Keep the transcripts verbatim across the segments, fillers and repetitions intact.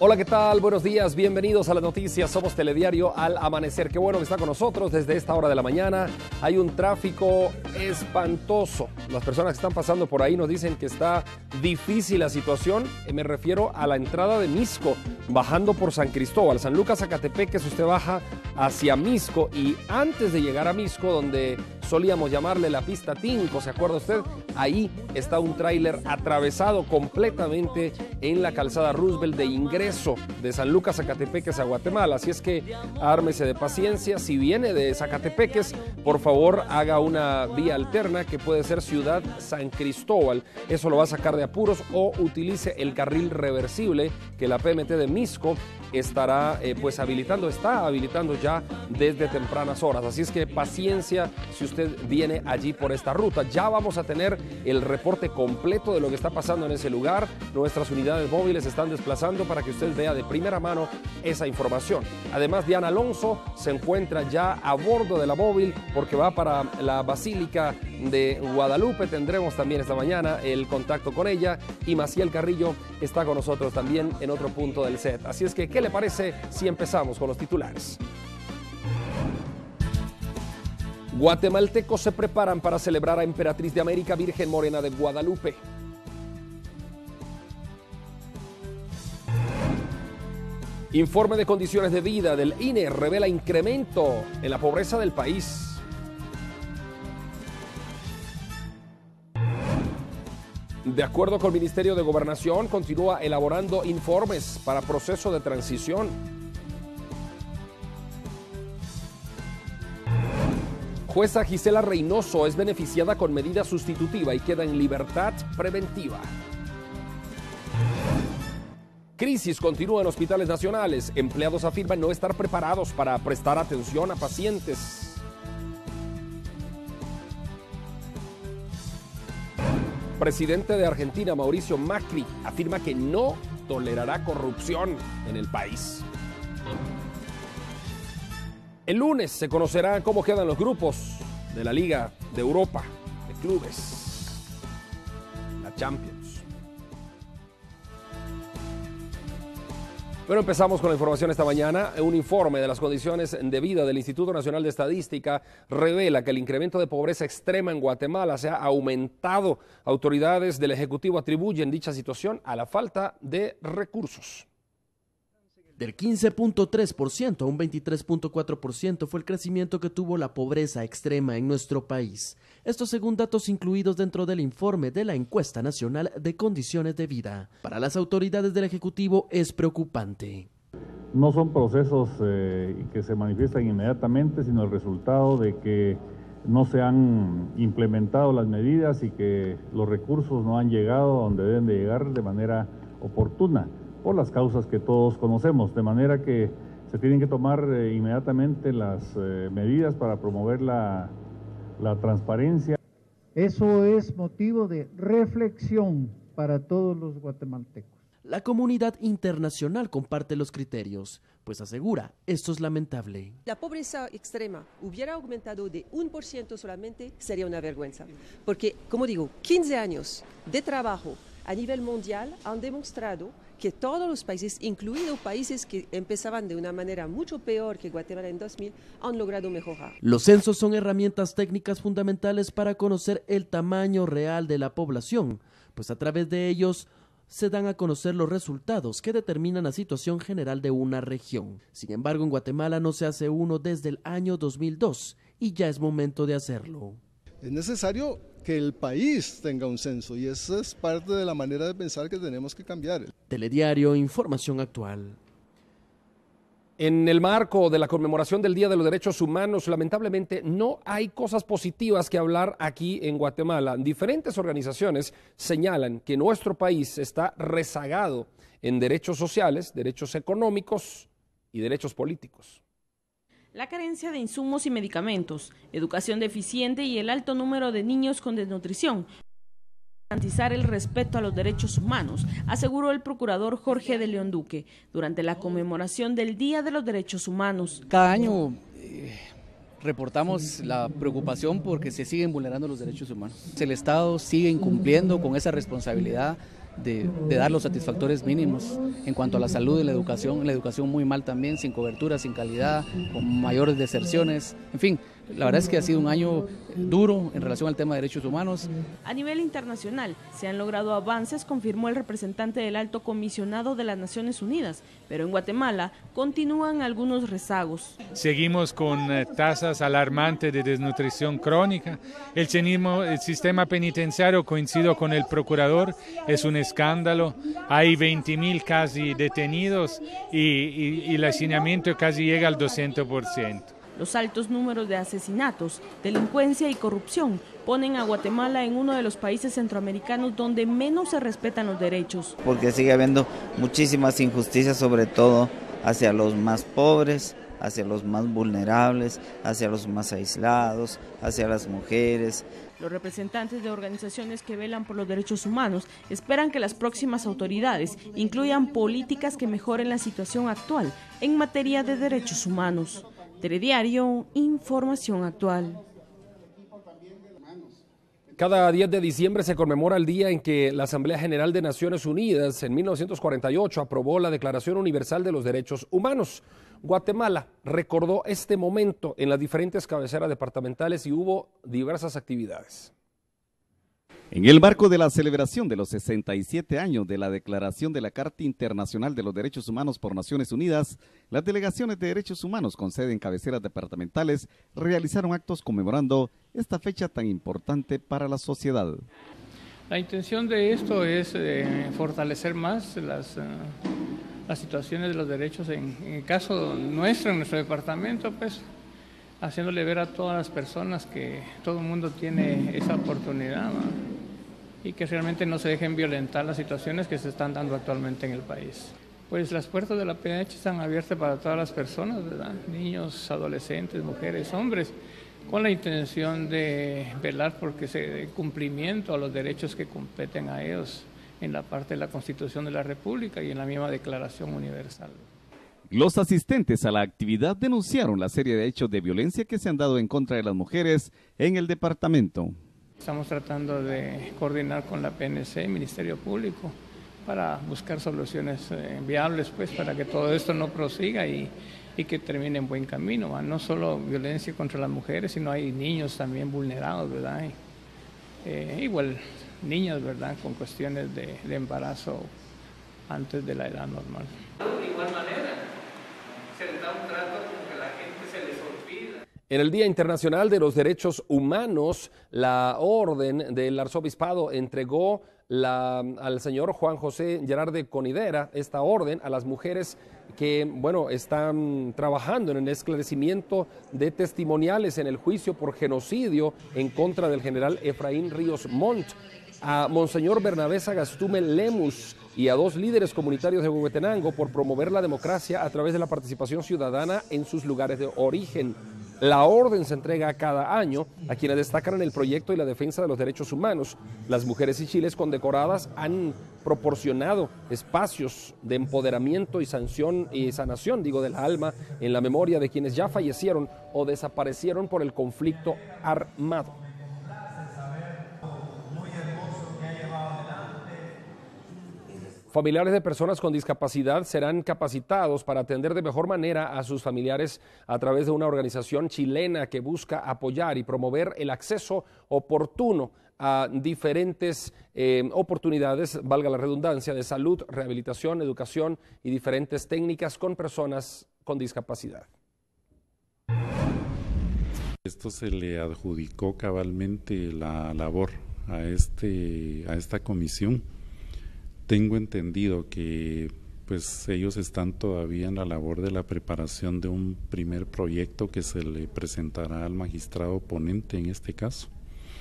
Hola, ¿qué tal? Buenos días, bienvenidos a las noticias. Somos Telediario al Amanecer. Qué bueno que está con nosotros desde esta hora de la mañana. Hay un tráfico espantoso. Las personas que están pasando por ahí nos dicen que está difícil la situación. Me refiero a la entrada de Misco, bajando por San Cristóbal. San Lucas, Zacatepeques, usted baja hacia Misco y antes de llegar a Misco, donde solíamos llamarle la pista Tinco, ¿se acuerda usted? Ahí está un tráiler atravesado completamente en la calzada Roosevelt de ingreso de San Lucas, Zacatepeques a Guatemala. Así es que ármese de paciencia. Si viene de Zacatepeques, por favor haga una vía alterna que puede ser Ciudad San Cristóbal. Eso lo va a sacar de apuros, o utilice el carril reversible que la P M T de Misco estará eh, pues habilitando, está habilitando ya desde tempranas horas. Así es que paciencia si usted viene allí por esta ruta. Ya vamos a tener el reporte completo de lo que está pasando en ese lugar. Nuestras unidades móviles se están desplazando para que usted vea de primera mano esa información. Además, Diana Alonso se encuentra ya a bordo de la móvil porque va para la Basílica de Guadalupe. Tendremos también esta mañana el contacto con ella, y Maciel Carrillo está con nosotros también en otro punto del set. Así es que, ¿qué le parece si empezamos con los titulares? Guatemaltecos se preparan para celebrar a Emperatriz de América Virgen Morena de Guadalupe. Informe de condiciones de vida del I N E revela incremento en la pobreza del país. De acuerdo con el Ministerio de Gobernación, continúa elaborando informes para proceso de transición. Jueza Gisela Reynoso es beneficiada con medida sustitutiva y queda en libertad preventiva. Crisis continúa en hospitales nacionales. Empleados afirman no estar preparados para prestar atención a pacientes. Presidente de Argentina, Mauricio Macri, afirma que no tolerará corrupción en el país. El lunes se conocerá cómo quedan los grupos de la Liga de Europa de clubes, la Champions. Bueno, empezamos con la información esta mañana. Un informe de las condiciones de vida del Instituto Nacional de Estadística revela que el incremento de pobreza extrema en Guatemala se ha aumentado. Autoridades del Ejecutivo atribuyen dicha situación a la falta de recursos. Del quince punto tres por ciento a un veintitrés punto cuatro por ciento fue el crecimiento que tuvo la pobreza extrema en nuestro país. Esto según datos incluidos dentro del informe de la Encuesta Nacional de Condiciones de Vida. Para las autoridades del Ejecutivo es preocupante. No son procesos eh, que se manifiestan inmediatamente, sino el resultado de que no se han implementado las medidas y que los recursos no han llegado a donde deben de llegar de manera oportuna, por las causas que todos conocemos, de manera que se tienen que tomar eh, inmediatamente las eh, medidas para promover la, la transparencia. Eso es motivo de reflexión para todos los guatemaltecos. La comunidad internacional comparte los criterios, pues asegura, esto es lamentable. La pobreza extrema hubiera aumentado de un por ciento solamente, sería una vergüenza, porque, como digo, quince años de trabajo a nivel mundial han demostrado que todos los países, incluidos países que empezaban de una manera mucho peor que Guatemala en dos mil, han logrado mejorar. Los censos son herramientas técnicas fundamentales para conocer el tamaño real de la población, pues a través de ellos se dan a conocer los resultados que determinan la situación general de una región. Sin embargo, en Guatemala no se hace uno desde el año dos mil dos y ya es momento de hacerlo. Es necesario que el país tenga un censo y esa es parte de la manera de pensar que tenemos que cambiar. Telediario, información actual. En el marco de la conmemoración del Día de los Derechos Humanos, lamentablemente no hay cosas positivas que hablar aquí en Guatemala. Diferentes organizaciones señalan que nuestro país está rezagado en derechos sociales, derechos económicos y derechos políticos. La carencia de insumos y medicamentos, educación deficiente y el alto número de niños con desnutrición. Garantizar el respeto a los derechos humanos, aseguró el procurador Jorge de León Duque durante la conmemoración del Día de los Derechos Humanos. Cada año eh, reportamos la preocupación porque se siguen vulnerando los derechos humanos. El Estado sigue incumpliendo con esa responsabilidad de, de dar los satisfactores mínimos en cuanto a la salud y la educación, la educación muy mal también, sin cobertura, sin calidad, con mayores deserciones, en fin, la verdad es que ha sido un año duro en relación al tema de derechos humanos. A nivel internacional se han logrado avances, confirmó el representante del Alto Comisionado de las Naciones Unidas, pero en Guatemala continúan algunos rezagos. Seguimos con eh, tasas alarmantes de desnutrición crónica. El, cenismo, el sistema penitenciario, coincido con el procurador, es un escándalo. Hay veinte mil casi detenidos y, y, y el hacinamiento casi llega al doscientos por ciento. Los altos números de asesinatos, delincuencia y corrupción ponen a Guatemala en uno de los países centroamericanos donde menos se respetan los derechos. Porque sigue habiendo muchísimas injusticias, sobre todo hacia los más pobres, hacia los más vulnerables, hacia los más aislados, hacia las mujeres. Los representantes de organizaciones que velan por los derechos humanos esperan que las próximas autoridades incluyan políticas que mejoren la situación actual en materia de derechos humanos. Telediario, información actual. Cada diez de diciembre se conmemora el día en que la Asamblea General de Naciones Unidas en mil novecientos cuarenta y ocho aprobó la Declaración Universal de los Derechos Humanos. Guatemala recordó este momento en las diferentes cabeceras departamentales y hubo diversas actividades. En el marco de la celebración de los sesenta y siete años de la Declaración de la Carta Internacional de los Derechos Humanos por Naciones Unidas, las delegaciones de derechos humanos con sede en cabeceras departamentales realizaron actos conmemorando esta fecha tan importante para la sociedad. La intención de esto es eh, fortalecer más las, uh, las situaciones de los derechos, en, en el caso nuestro, en nuestro departamento, pues haciéndole ver a todas las personas que todo el mundo tiene esa oportunidad, ¿no? Y que realmente no se dejen violentar las situaciones que se están dando actualmente en el país. Pues las puertas de la P H están abiertas para todas las personas, ¿verdad? Niños, adolescentes, mujeres, hombres, con la intención de velar porque se dé cumplimiento a los derechos que competen a ellos en la parte de la Constitución de la República y en la misma Declaración Universal. Los asistentes a la actividad denunciaron la serie de hechos de violencia que se han dado en contra de las mujeres en el departamento. Estamos tratando de coordinar con la P N C, Ministerio Público, para buscar soluciones eh, viables, pues, para que todo esto no prosiga y, y que termine en buen camino, ¿va? No solo violencia contra las mujeres, sino hay niños también vulnerados, ¿verdad? Y, eh, igual niñas, ¿verdad? Con cuestiones de, de embarazo antes de la edad normal. De igual manera, se les da un trato que la gente se les olvida. En el Día Internacional de los Derechos Humanos, la Orden del Arzobispado entregó la, al señor Juan José Gerarde Conidera esta orden a las mujeres que, bueno, están trabajando en el esclarecimiento de testimoniales en el juicio por genocidio en contra del general Efraín Ríos Montt, a Monseñor Bernabé Sagastume Lemus y a dos líderes comunitarios de Huehuetenango por promover la democracia a través de la participación ciudadana en sus lugares de origen. La orden se entrega cada año a quienes destacan en el proyecto y la defensa de los derechos humanos. Las mujeres y chiles condecoradas han proporcionado espacios de empoderamiento y sanción y sanación, digo, del alma en la memoria de quienes ya fallecieron o desaparecieron por el conflicto armado. Familiares de personas con discapacidad serán capacitados para atender de mejor manera a sus familiares a través de una organización chilena que busca apoyar y promover el acceso oportuno a diferentes eh, oportunidades, valga la redundancia, de salud, rehabilitación, educación y diferentes técnicas con personas con discapacidad. Esto se le adjudicó cabalmente la labor a, este, a esta comisión. Tengo entendido que pues ellos están todavía en la labor de la preparación de un primer proyecto que se le presentará al magistrado ponente en este caso.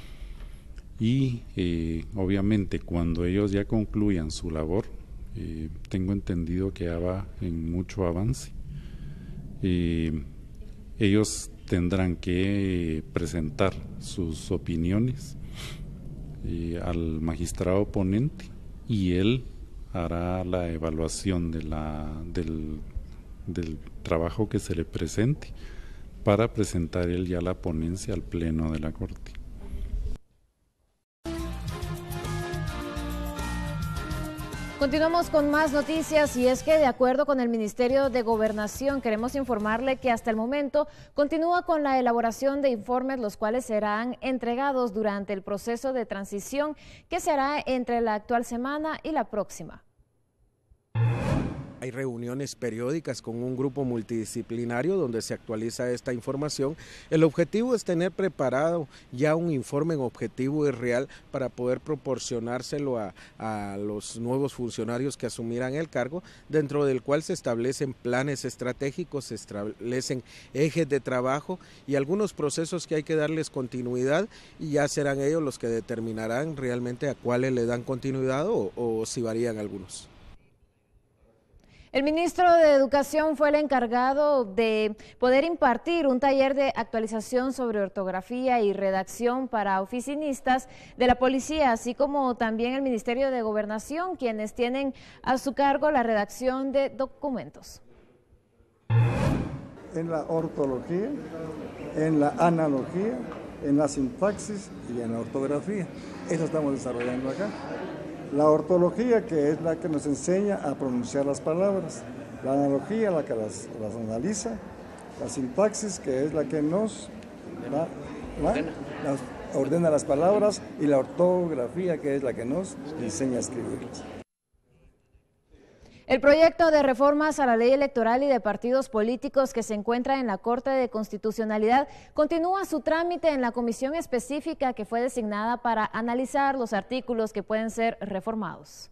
Y eh, obviamente cuando ellos ya concluyan su labor, eh, tengo entendido que ya va en mucho avance. Eh, ellos tendrán que presentar sus opiniones eh, al magistrado ponente y él hará la evaluación de la, del, del trabajo que se le presente para presentar él ya la ponencia al Pleno de la Corte. Continuamos con más noticias y es que de acuerdo con el Ministerio de Gobernación queremos informarle que hasta el momento continúa con la elaboración de informes los cuales serán entregados durante el proceso de transición que se hará entre la actual semana y la próxima. Hay reuniones periódicas con un grupo multidisciplinario donde se actualiza esta información. El objetivo es tener preparado ya un informe objetivo y real para poder proporcionárselo a, a los nuevos funcionarios que asumirán el cargo, dentro del cual se establecen planes estratégicos, se establecen ejes de trabajo y algunos procesos que hay que darles continuidad, y ya serán ellos los que determinarán realmente a cuáles le dan continuidad o, o si varían algunos. El ministro de Educación fue el encargado de poder impartir un taller de actualización sobre ortografía y redacción para oficinistas de la policía, así como también el Ministerio de Gobernación, quienes tienen a su cargo la redacción de documentos. En la ortología, en la analogía, en la sintaxis y en la ortografía. Eso estamos desarrollando acá. La ortología, que es la que nos enseña a pronunciar las palabras, la analogía, la que las, las analiza, la sintaxis, que es la que nos la, la, las, ordena las palabras, y la ortografía, que es la que nos enseña a escribirlas. El proyecto de reformas a la ley electoral y de partidos políticos que se encuentra en la Corte de Constitucionalidad continúa su trámite en la comisión específica que fue designada para analizar los artículos que pueden ser reformados.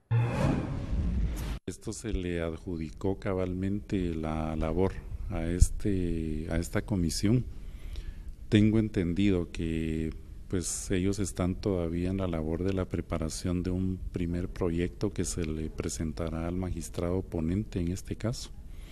Esto se le adjudicó cabalmente la labor a, este, a esta comisión. Tengo entendido que pues ellos están todavía en la labor de la preparación de un primer proyecto que se le presentará al magistrado ponente en este caso.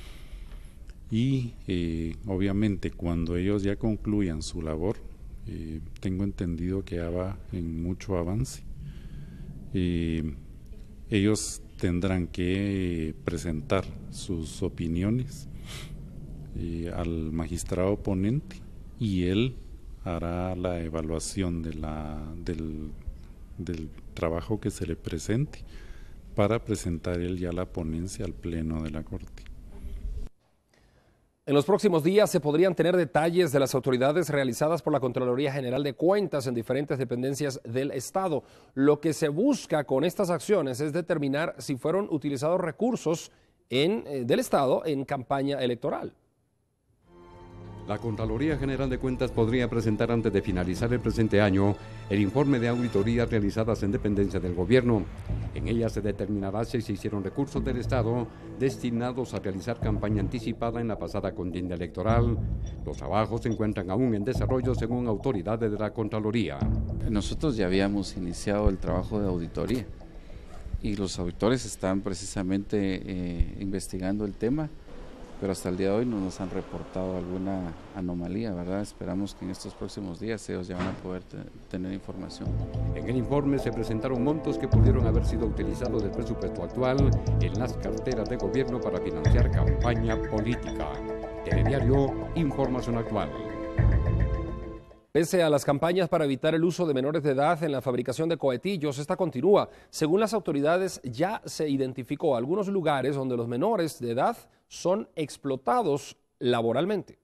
Y eh, obviamente cuando ellos ya concluyan su labor, eh, tengo entendido que ya va en mucho avance. Eh, ellos tendrán que presentar sus opiniones eh, al magistrado ponente y él hará la evaluación de la, del, del trabajo que se le presente para presentar él ya la ponencia al Pleno de la Corte. En los próximos días se podrían tener detalles de las autoridades realizadas por la Contraloría General de Cuentas en diferentes dependencias del Estado. Lo que se busca con estas acciones es determinar si fueron utilizados recursos en, eh, del Estado en campaña electoral. La Contraloría General de Cuentas podría presentar antes de finalizar el presente año el informe de auditorías realizadas en dependencia del gobierno. En ella se determinará si se hicieron recursos del Estado destinados a realizar campaña anticipada en la pasada contienda electoral. Los trabajos se encuentran aún en desarrollo según autoridades de la Contraloría. Nosotros ya habíamos iniciado el trabajo de auditoría y los auditores están precisamente eh, investigando el tema, pero hasta el día de hoy no nos han reportado alguna anomalía, ¿verdad? Esperamos que en estos próximos días ellos ya van a poder te tener información. En el informe se presentaron montos que pudieron haber sido utilizados del presupuesto actual en las carteras de gobierno para financiar campaña política. Telediario, información actual. Pese a las campañas para evitar el uso de menores de edad en la fabricación de cohetillos, esta continúa. Según las autoridades, ya se identificó algunos lugares donde los menores de edad son explotados laboralmente.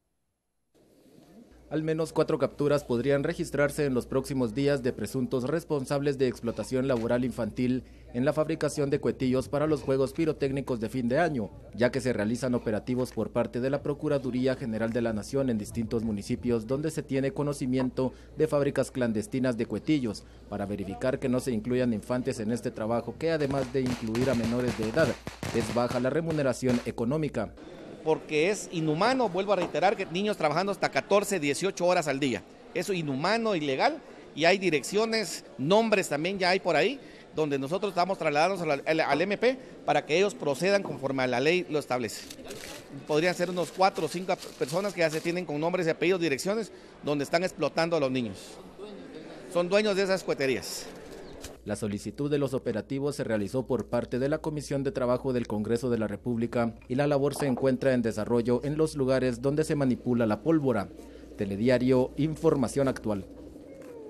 Al menos cuatro capturas podrían registrarse en los próximos días de presuntos responsables de explotación laboral infantil en la fabricación de cohetillos para los juegos pirotécnicos de fin de año, ya que se realizan operativos por parte de la Procuraduría General de la Nación en distintos municipios donde se tiene conocimiento de fábricas clandestinas de cohetillos, para verificar que no se incluyan infantes en este trabajo, que además de incluir a menores de edad, es baja la remuneración económica. Porque es inhumano, vuelvo a reiterar, que niños trabajando hasta catorce, dieciocho horas al día. Eso es inhumano, ilegal, y hay direcciones, nombres también ya hay por ahí, donde nosotros estamos trasladándonos al, al M P para que ellos procedan conforme a la ley lo establece. Podrían ser unos cuatro o cinco personas que ya se tienen con nombres y apellidos, direcciones, donde están explotando a los niños. Son dueños de esas coheterías. La solicitud de los operativos se realizó por parte de la Comisión de Trabajo del Congreso de la República y la labor se encuentra en desarrollo en los lugares donde se manipula la pólvora. Telediario, información actual.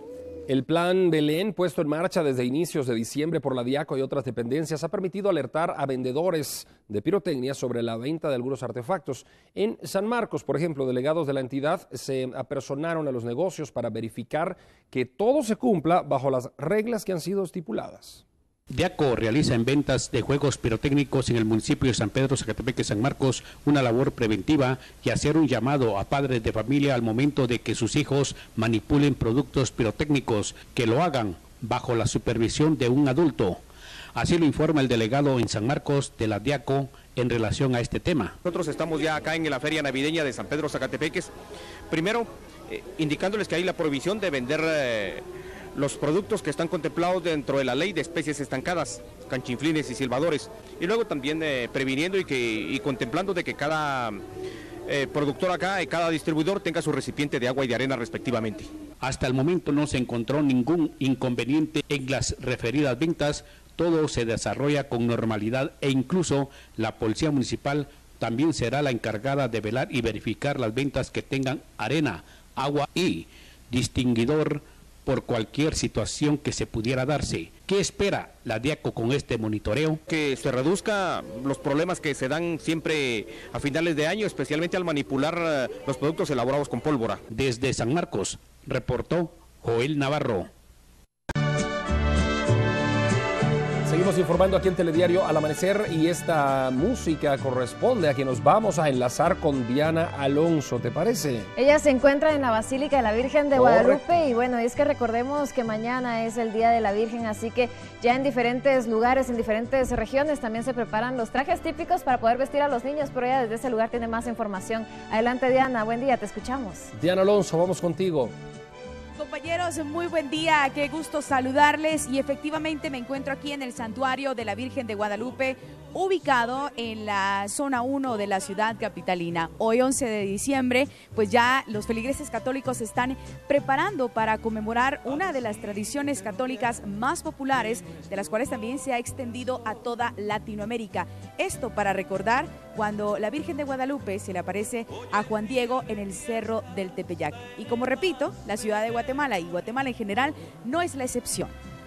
El plan Belén, puesto en marcha desde inicios de diciembre por la Diaco y otras dependencias, ha permitido alertar a vendedores de pirotecnia sobre la venta de algunos artefactos. En San Marcos, por ejemplo, delegados de la entidad se apersonaron a los negocios para verificar que todo se cumpla bajo las reglas que han sido estipuladas. Diaco realiza en ventas de juegos pirotécnicos en el municipio de San Pedro, Zacatepec y San Marcos una labor preventiva y hacer un llamado a padres de familia al momento de que sus hijos manipulen productos pirotécnicos, que lo hagan bajo la supervisión de un adulto. Así lo informa el delegado en San Marcos de la Diaco en relación a este tema. Nosotros estamos ya acá en la feria navideña de San Pedro, Zacatepeques, primero eh, indicándoles que hay la prohibición de vender eh, los productos que están contemplados dentro de la ley de especies estancadas, canchinflines y silbadores, y luego también eh, previniendo y, que, y contemplando de que cada eh, productor acá y cada distribuidor tenga su recipiente de agua y de arena respectivamente. Hasta el momento no se encontró ningún inconveniente en las referidas ventas, todo se desarrolla con normalidad e incluso la Policía Municipal también será la encargada de velar y verificar las ventas que tengan arena, agua y distinguidor por cualquier situación que se pudiera darse. ¿Qué espera la Diaco con este monitoreo? Que se reduzca los problemas que se dan siempre a finales de año, especialmente al manipular los productos elaborados con pólvora. Desde San Marcos, reportó Joel Navarro. Seguimos informando aquí en Telediario al amanecer y esta música corresponde a que nos vamos a enlazar con Diana Alonso, ¿te parece? Ella se encuentra en la Basílica de la Virgen de Guadalupe y bueno, es que recordemos que mañana es el Día de la Virgen, así que ya en diferentes lugares, en diferentes regiones también se preparan los trajes típicos para poder vestir a los niños, pero ella desde ese lugar tiene más información. Adelante Diana, buen día, te escuchamos. Diana Alonso, vamos contigo. Compañeros, muy buen día, qué gusto saludarles y efectivamente me encuentro aquí en el Santuario de la Virgen de Guadalupe, ubicado en la zona uno de la ciudad capitalina. Hoy once de diciembre, pues ya los feligreses católicos se están preparando para conmemorar una de las tradiciones católicas más populares, de las cuales también se ha extendido a toda Latinoamérica. Esto para recordar cuando la Virgen de Guadalupe se le aparece a Juan Diego en el Cerro del Tepeyac. Y como repito, la ciudad de Guatemala y Guatemala en general no es la excepción.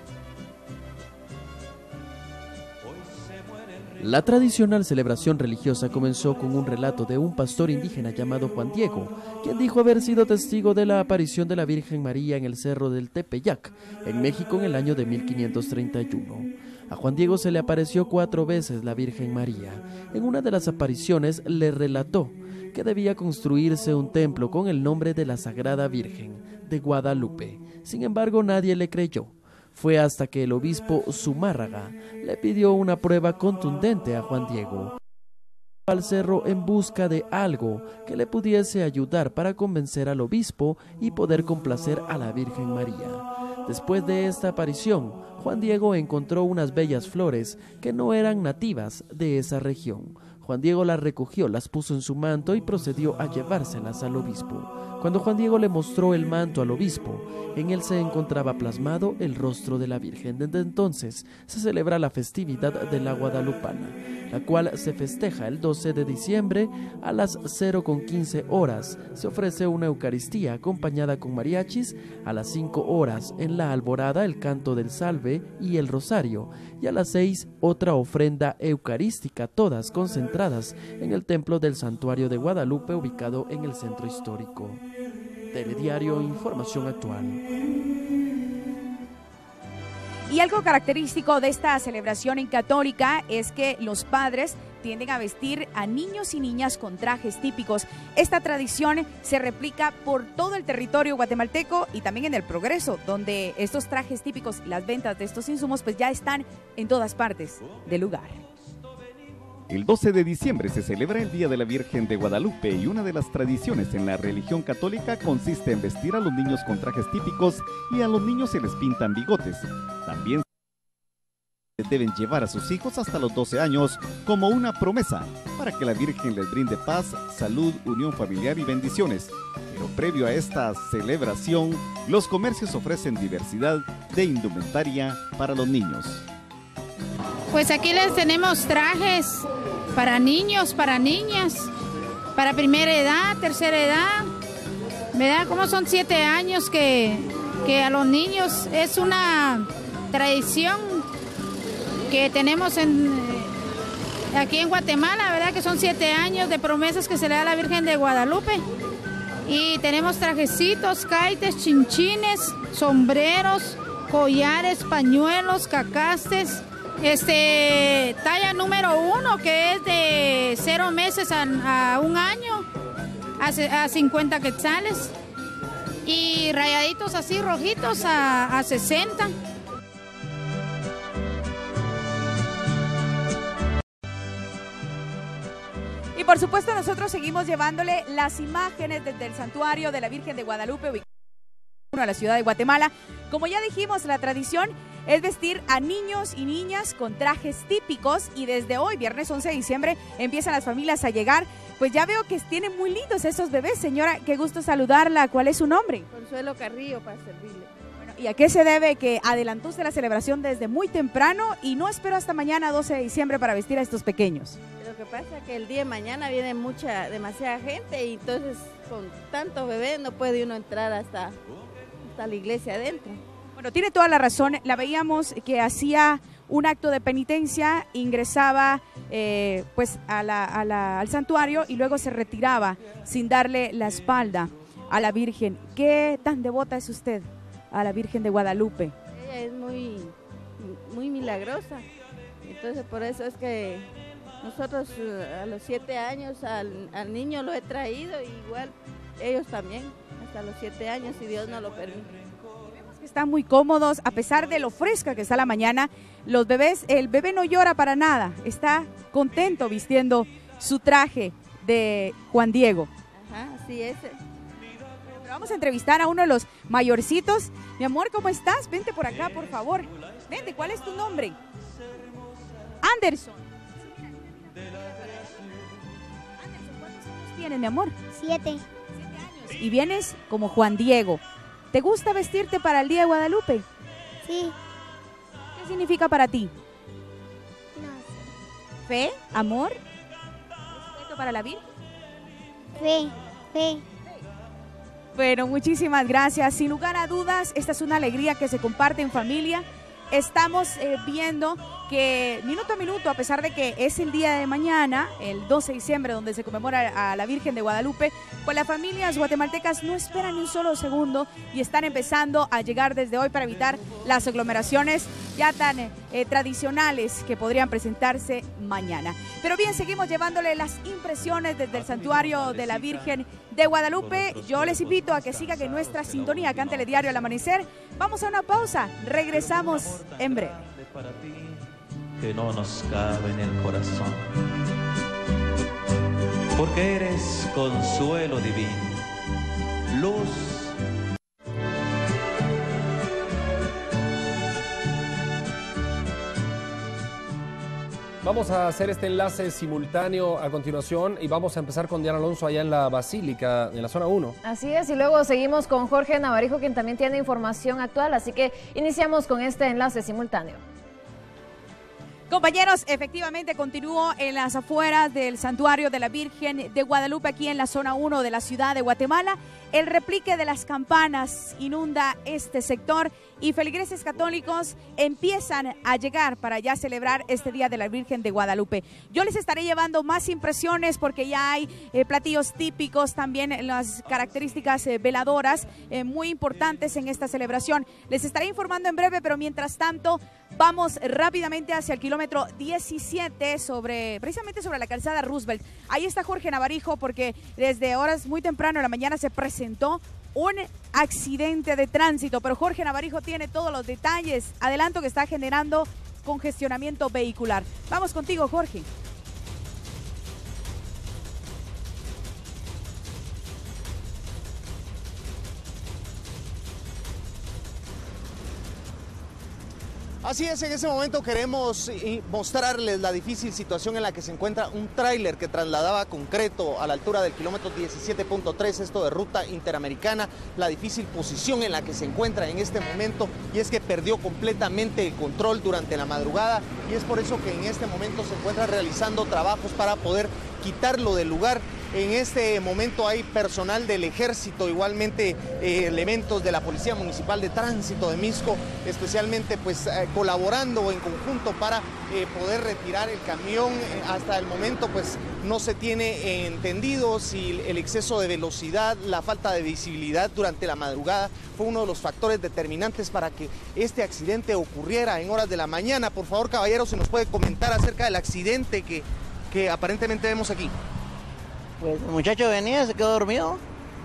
La tradicional celebración religiosa comenzó con un relato de un pastor indígena llamado Juan Diego, quien dijo haber sido testigo de la aparición de la Virgen María en el Cerro del Tepeyac, en México en el año de mil quinientos treinta y uno. A Juan Diego se le apareció cuatro veces la Virgen María. En una de las apariciones le relató que debía construirse un templo con el nombre de la Sagrada Virgen de Guadalupe. Sin embargo, nadie le creyó. Fue hasta que el obispo Zumárraga le pidió una prueba contundente a Juan Diego. Al cerro en busca de algo que le pudiese ayudar para convencer al obispo y poder complacer a la Virgen María. Después de esta aparición, Juan Diego encontró unas bellas flores que no eran nativas de esa región. Juan Diego las recogió, las puso en su manto y procedió a llevárselas al obispo. Cuando Juan Diego le mostró el manto al obispo, en él se encontraba plasmado el rostro de la Virgen. Desde entonces se celebra la festividad de la Guadalupana, la cual se festeja el doce de diciembre a las cero con quince horas. Se ofrece una Eucaristía acompañada con mariachis, a las cinco horas en la alborada el canto del salve y el rosario, y a las seis otra ofrenda eucarística, todas concentradas en el templo del Santuario de Guadalupe ubicado en el centro histórico. Telediario, información actual. Y algo característico de esta celebración en católica es que los padres tienden a vestir a niños y niñas con trajes típicos. Esta tradición se replica por todo el territorio guatemalteco y también en el Progreso, donde estos trajes típicos y las ventas de estos insumos pues ya están en todas partes del lugar. El doce de diciembre se celebra el Día de la Virgen de Guadalupe y una de las tradiciones en la religión católica consiste en vestir a los niños con trajes típicos y a los niños se les pintan bigotes. También deben llevar a sus hijos hasta los doce años como una promesa para que la Virgen les brinde paz, salud, unión familiar y bendiciones. Pero previo a esta celebración, los comercios ofrecen diversidad de indumentaria para los niños. Pues aquí les tenemos trajes para niños, para niñas, para primera edad, tercera edad, ¿verdad? Como son siete años que, que a los niños es una tradición que tenemos en, aquí en Guatemala, ¿verdad? Que son siete años de promesas que se le da a la Virgen de Guadalupe. Y tenemos trajecitos, caites, chinchines, sombreros, collares, pañuelos, cacastes. Este, talla número uno, que es de cero meses a, a un año, a, a cincuenta quetzales. Y rayaditos así, rojitos, a, a sesenta. Y por supuesto nosotros seguimos llevándole las imágenes desde el santuario de la Virgen de Guadalupe, ubicado a la ciudad de Guatemala. Como ya dijimos, la tradición es vestir a niños y niñas con trajes típicos, y desde hoy, viernes once de diciembre, empiezan las familias a llegar. Pues ya veo que tienen muy lindos esos bebés. Señora, qué gusto saludarla. ¿Cuál es su nombre? Consuelo Carrillo, para servirle. Bueno, ¿y a qué se debe que adelantó usted la celebración desde muy temprano y no esperó hasta mañana doce de diciembre para vestir a estos pequeños? Lo que pasa es que el día de mañana viene mucha, demasiada gente, y entonces con tantos bebés no puede uno entrar hasta, hasta la iglesia adentro. Bueno, tiene toda la razón. La veíamos que hacía un acto de penitencia, ingresaba eh, pues a la, a la, al santuario y luego se retiraba sin darle la espalda a la Virgen. ¿Qué tan devota es usted a la Virgen de Guadalupe? Ella es muy, muy milagrosa, entonces por eso es que nosotros a los siete años al, al niño lo he traído, igual ellos también, hasta los siete años, si Dios no lo permite. Están muy cómodos, a pesar de lo fresca que está la mañana. Los bebés, el bebé no llora para nada, está contento vistiendo su traje de Juan Diego. Ajá, así es. Pero vamos a entrevistar a uno de los mayorcitos. Mi amor, ¿cómo estás? Vente por acá, por favor. Vente, ¿cuál es tu nombre? Anderson. Anderson, ¿cuántos años tienes, mi amor? Siete. Siete años. Y vienes como Juan Diego. ¿Te gusta vestirte para el Día de Guadalupe? Sí. ¿Qué significa para ti? No sé. ¿Fe? ¿Amor? ¿Respeto para la Virgen? Fe, fe. Bueno, muchísimas gracias. Sin lugar a dudas, esta es una alegría que se comparte en familia. Estamos eh, viendo que minuto a minuto, a pesar de que es el día de mañana, el doce de diciembre, donde se conmemora a la Virgen de Guadalupe, pues las familias guatemaltecas no esperan ni un solo segundo y están empezando a llegar desde hoy para evitar las aglomeraciones ya tan eh, tradicionales que podrían presentarse mañana. Pero bien, seguimos llevándole las impresiones desde el santuario de la Virgen de Guadalupe. Yo les invito a que sigan en nuestra sintonía acá en Telediario al Amanecer. Vamos a una pausa, regresamos en breve. Para ti, que no nos cabe en el corazón, porque eres consuelo divino, luz. Vamos a hacer este enlace simultáneo a continuación y vamos a empezar con Diana Alonso allá en la Basílica, en la zona uno. Así es, y luego seguimos con Jorge Navarijo, quien también tiene información actual, así que iniciamos con este enlace simultáneo. Compañeros, efectivamente continúo en las afueras del santuario de la Virgen de Guadalupe, aquí en la zona uno de la ciudad de Guatemala. El replique de las campanas inunda este sector y feligreses católicos empiezan a llegar para ya celebrar este Día de la Virgen de Guadalupe. Yo les estaré llevando más impresiones porque ya hay eh, platillos típicos, también las características eh, veladoras eh, muy importantes en esta celebración. Les estaré informando en breve, pero mientras tanto vamos rápidamente hacia el kilómetro diecisiete, sobre, precisamente sobre la calzada Roosevelt. Ahí está Jorge Navarijo porque desde horas muy temprano de la mañana se presentó un accidente de tránsito, pero Jorge Navarijo tiene todos los detalles. Adelanto que está generando congestionamiento vehicular. Vamos contigo, Jorge. Así es, en ese momento queremos mostrarles la difícil situación en la que se encuentra un tráiler que trasladaba concreto a la altura del kilómetro diecisiete punto tres, esto de ruta interamericana, la difícil posición en la que se encuentra en este momento, y es que perdió completamente el control durante la madrugada, y es por eso que en este momento se encuentra realizando trabajos para poder quitarlo del lugar. En este momento hay personal del ejército, igualmente eh, elementos de la Policía Municipal de Tránsito de Misco, especialmente pues eh, colaborando en conjunto para eh, poder retirar el camión. Hasta el momento pues no se tiene entendido si el exceso de velocidad, la falta de visibilidad durante la madrugada fue uno de los factores determinantes para que este accidente ocurriera en horas de la mañana. Por favor, caballero, ¿se nos puede comentar acerca del accidente que, que aparentemente vemos aquí? Pues el muchacho venía, se quedó dormido.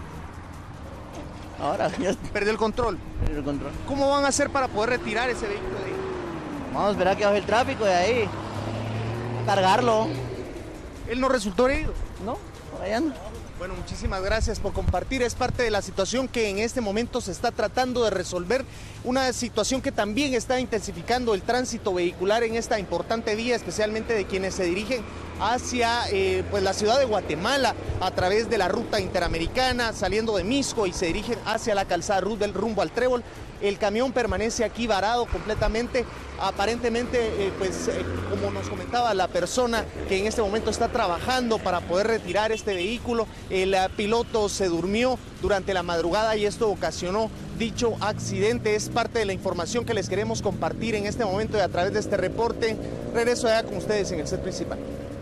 Ahora ya... Perdió el control. Perdió el control. ¿Cómo van a hacer para poder retirar ese vehículo de ahí? Vamos a esperar que baje el tráfico de ahí. Cargarlo. ¿Él no resultó herido? No, por allá no. Bueno, muchísimas gracias por compartir. Es parte de la situación que en este momento se está tratando de resolver. Una situación que también está intensificando el tránsito vehicular en esta importante vía, especialmente de quienes se dirigen hacia eh, pues la ciudad de Guatemala a través de la ruta interamericana, saliendo de Misco y se dirigen hacia la calzada Roosevelt rumbo al Trébol. El camión permanece aquí varado completamente, aparentemente, eh, pues eh, como nos comentaba la persona que en este momento está trabajando para poder retirar este vehículo, el uh, piloto se durmió durante la madrugada y esto ocasionó dicho accidente. Es parte de la información que les queremos compartir en este momento y a través de este reporte. Regreso allá con ustedes en el set principal.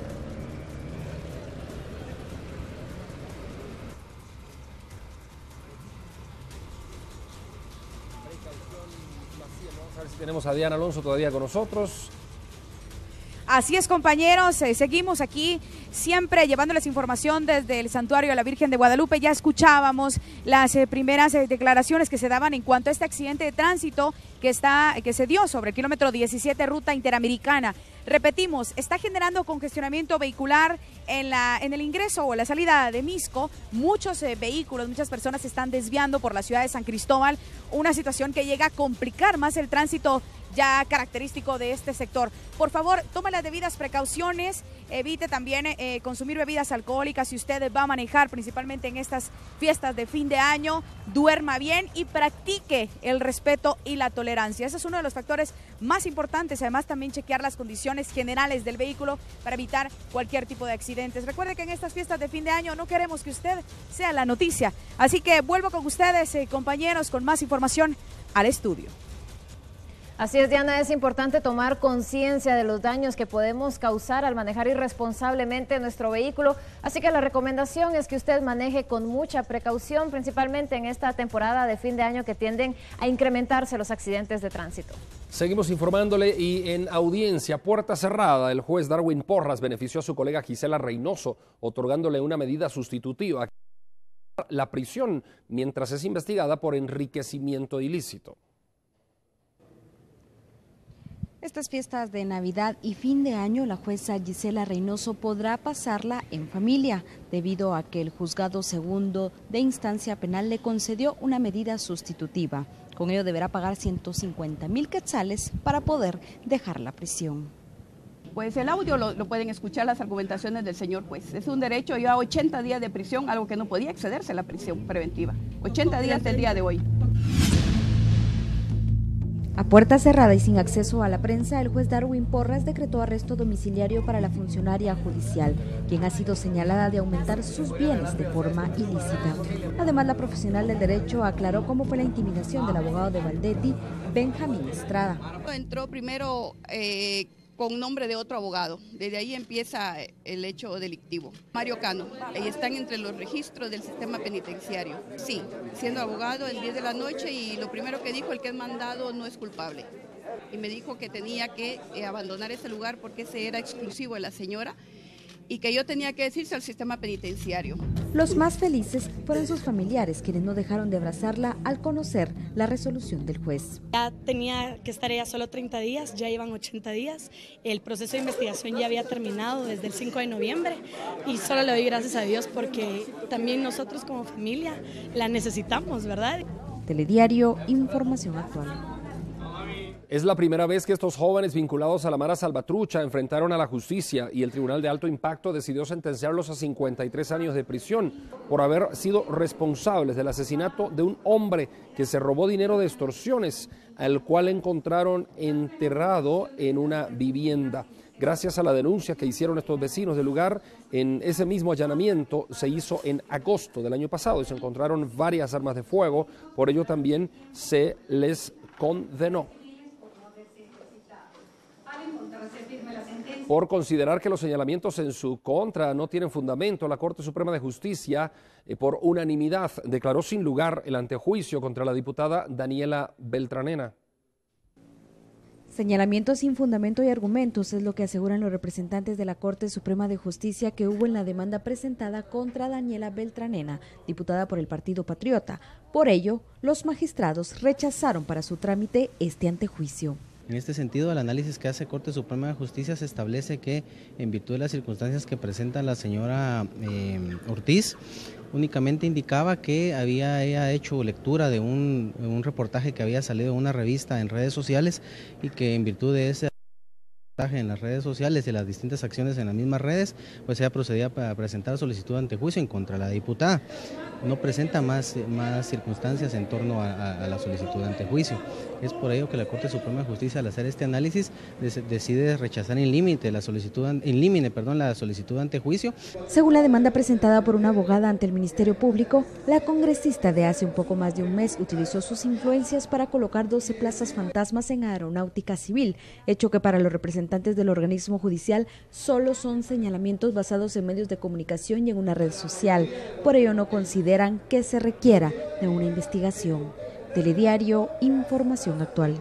Tenemos a Diana Alonso todavía con nosotros. Así es, compañeros, eh, seguimos aquí siempre llevándoles información desde el Santuario de la Virgen de Guadalupe. Ya escuchábamos las eh, primeras eh, declaraciones que se daban en cuanto a este accidente de tránsito que, está, que se dio sobre el kilómetro diecisiete, ruta interamericana. Repetimos, está generando congestionamiento vehicular en, la, en el ingreso o la salida de Misco. Muchos eh, vehículos, muchas personas se están desviando por la ciudad de San Cristóbal, una situación que llega a complicar más el tránsito ya característico de este sector. Por favor, tome las debidas precauciones, evite también eh, consumir bebidas alcohólicas si usted va a manejar, principalmente en estas fiestas de fin de año. Duerma bien y practique el respeto y la tolerancia. Ese es uno de los factores más importantes. Además, también chequear las condiciones generales del vehículo para evitar cualquier tipo de accidentes. Recuerde que en estas fiestas de fin de año no queremos que usted sea la noticia. Así que vuelvo con ustedes, eh, compañeros, con más información al estudio. Así es, Diana, es importante tomar conciencia de los daños que podemos causar al manejar irresponsablemente nuestro vehículo, así que la recomendación es que usted maneje con mucha precaución, principalmente en esta temporada de fin de año que tienden a incrementarse los accidentes de tránsito. Seguimos informándole y en audiencia, puerta cerrada, el juez Darwin Porras benefició a su colega Gisela Reynoso, otorgándole una medida sustitutiva, la prisión, mientras es investigada por enriquecimiento ilícito. Estas fiestas de Navidad y fin de año, la jueza Gisela Reynoso podrá pasarla en familia, debido a que el juzgado segundo de instancia penal le concedió una medida sustitutiva. Con ello deberá pagar ciento cincuenta mil quetzales para poder dejar la prisión. Pues el audio lo, lo pueden escuchar las argumentaciones del señor juez. Es un derecho ya a ochenta días de prisión, algo que no podía excederse la prisión preventiva. ochenta días del día de hoy. A puerta cerrada y sin acceso a la prensa, el juez Darwin Porras decretó arresto domiciliario para la funcionaria judicial, quien ha sido señalada de aumentar sus bienes de forma ilícita. Además, la profesional del derecho aclaró cómo fue la intimidación del abogado de Valdetti, Benjamín Estrada. Entró primero eh, con nombre de otro abogado, desde ahí empieza el hecho delictivo. Mario Cano, ahí están entre los registros del sistema penitenciario. Sí, siendo abogado el diez de la noche y lo primero que dijo, el que es mandado no es culpable. Y me dijo que tenía que eh, abandonar ese lugar porque ese era exclusivo de la señora y que yo tenía que decirse al sistema penitenciario. Los más felices fueron sus familiares, quienes no dejaron de abrazarla al conocer la resolución del juez. Ya tenía que estar ella solo treinta días, ya iban ochenta días, el proceso de investigación ya había terminado desde el cinco de noviembre y solo le doy gracias a Dios porque también nosotros como familia la necesitamos, ¿verdad? Telediario, información actual. Es la primera vez que estos jóvenes vinculados a la Mara Salvatrucha enfrentaron a la justicia y el Tribunal de Alto Impacto decidió sentenciarlos a cincuenta y tres años de prisión por haber sido responsables del asesinato de un hombre que se robó dinero de extorsiones, al cual encontraron enterrado en una vivienda. gracias a la denuncia que hicieron estos vecinos del lugar. En ese mismo allanamiento se hizo en agosto del año pasado y se encontraron varias armas de fuego, por ello también se les condenó. Por considerar que los señalamientos en su contra no tienen fundamento, la Corte Suprema de Justicia, eh, por unanimidad, declaró sin lugar el antejuicio contra la diputada Daniela Beltranena. Señalamientos sin fundamento y argumentos es lo que aseguran los representantes de la Corte Suprema de Justicia que hubo en la demanda presentada contra Daniela Beltranena, diputada por el Partido Patriota. Por ello, los magistrados rechazaron para su trámite este antejuicio. En este sentido, el análisis que hace Corte Suprema de Justicia se establece que, en virtud de las circunstancias que presenta la señora eh, Ortiz, únicamente indicaba que había ella hecho lectura de un, un reportaje que había salido en una revista en redes sociales y que en virtud de ese reportaje en las redes sociales y las distintas acciones en las mismas redes, pues ella procedía para presentar solicitud de antejuicio en contra de la diputada. No presenta más, más circunstancias en torno a, a, a la solicitud de antejuicio. Es por ello que la Corte Suprema de Justicia, al hacer este análisis, des, decide rechazar en límite la solicitud, en límite, perdón, la solicitud de antejuicio. Según la demanda presentada por una abogada ante el Ministerio Público, la congresista de hace un poco más de un mes utilizó sus influencias para colocar doce plazas fantasmas en aeronáutica civil, hecho que para los representantes del organismo judicial solo son señalamientos basados en medios de comunicación y en una red social. Por ello no consideran que se requiera de una investigación. Telediario, información actual.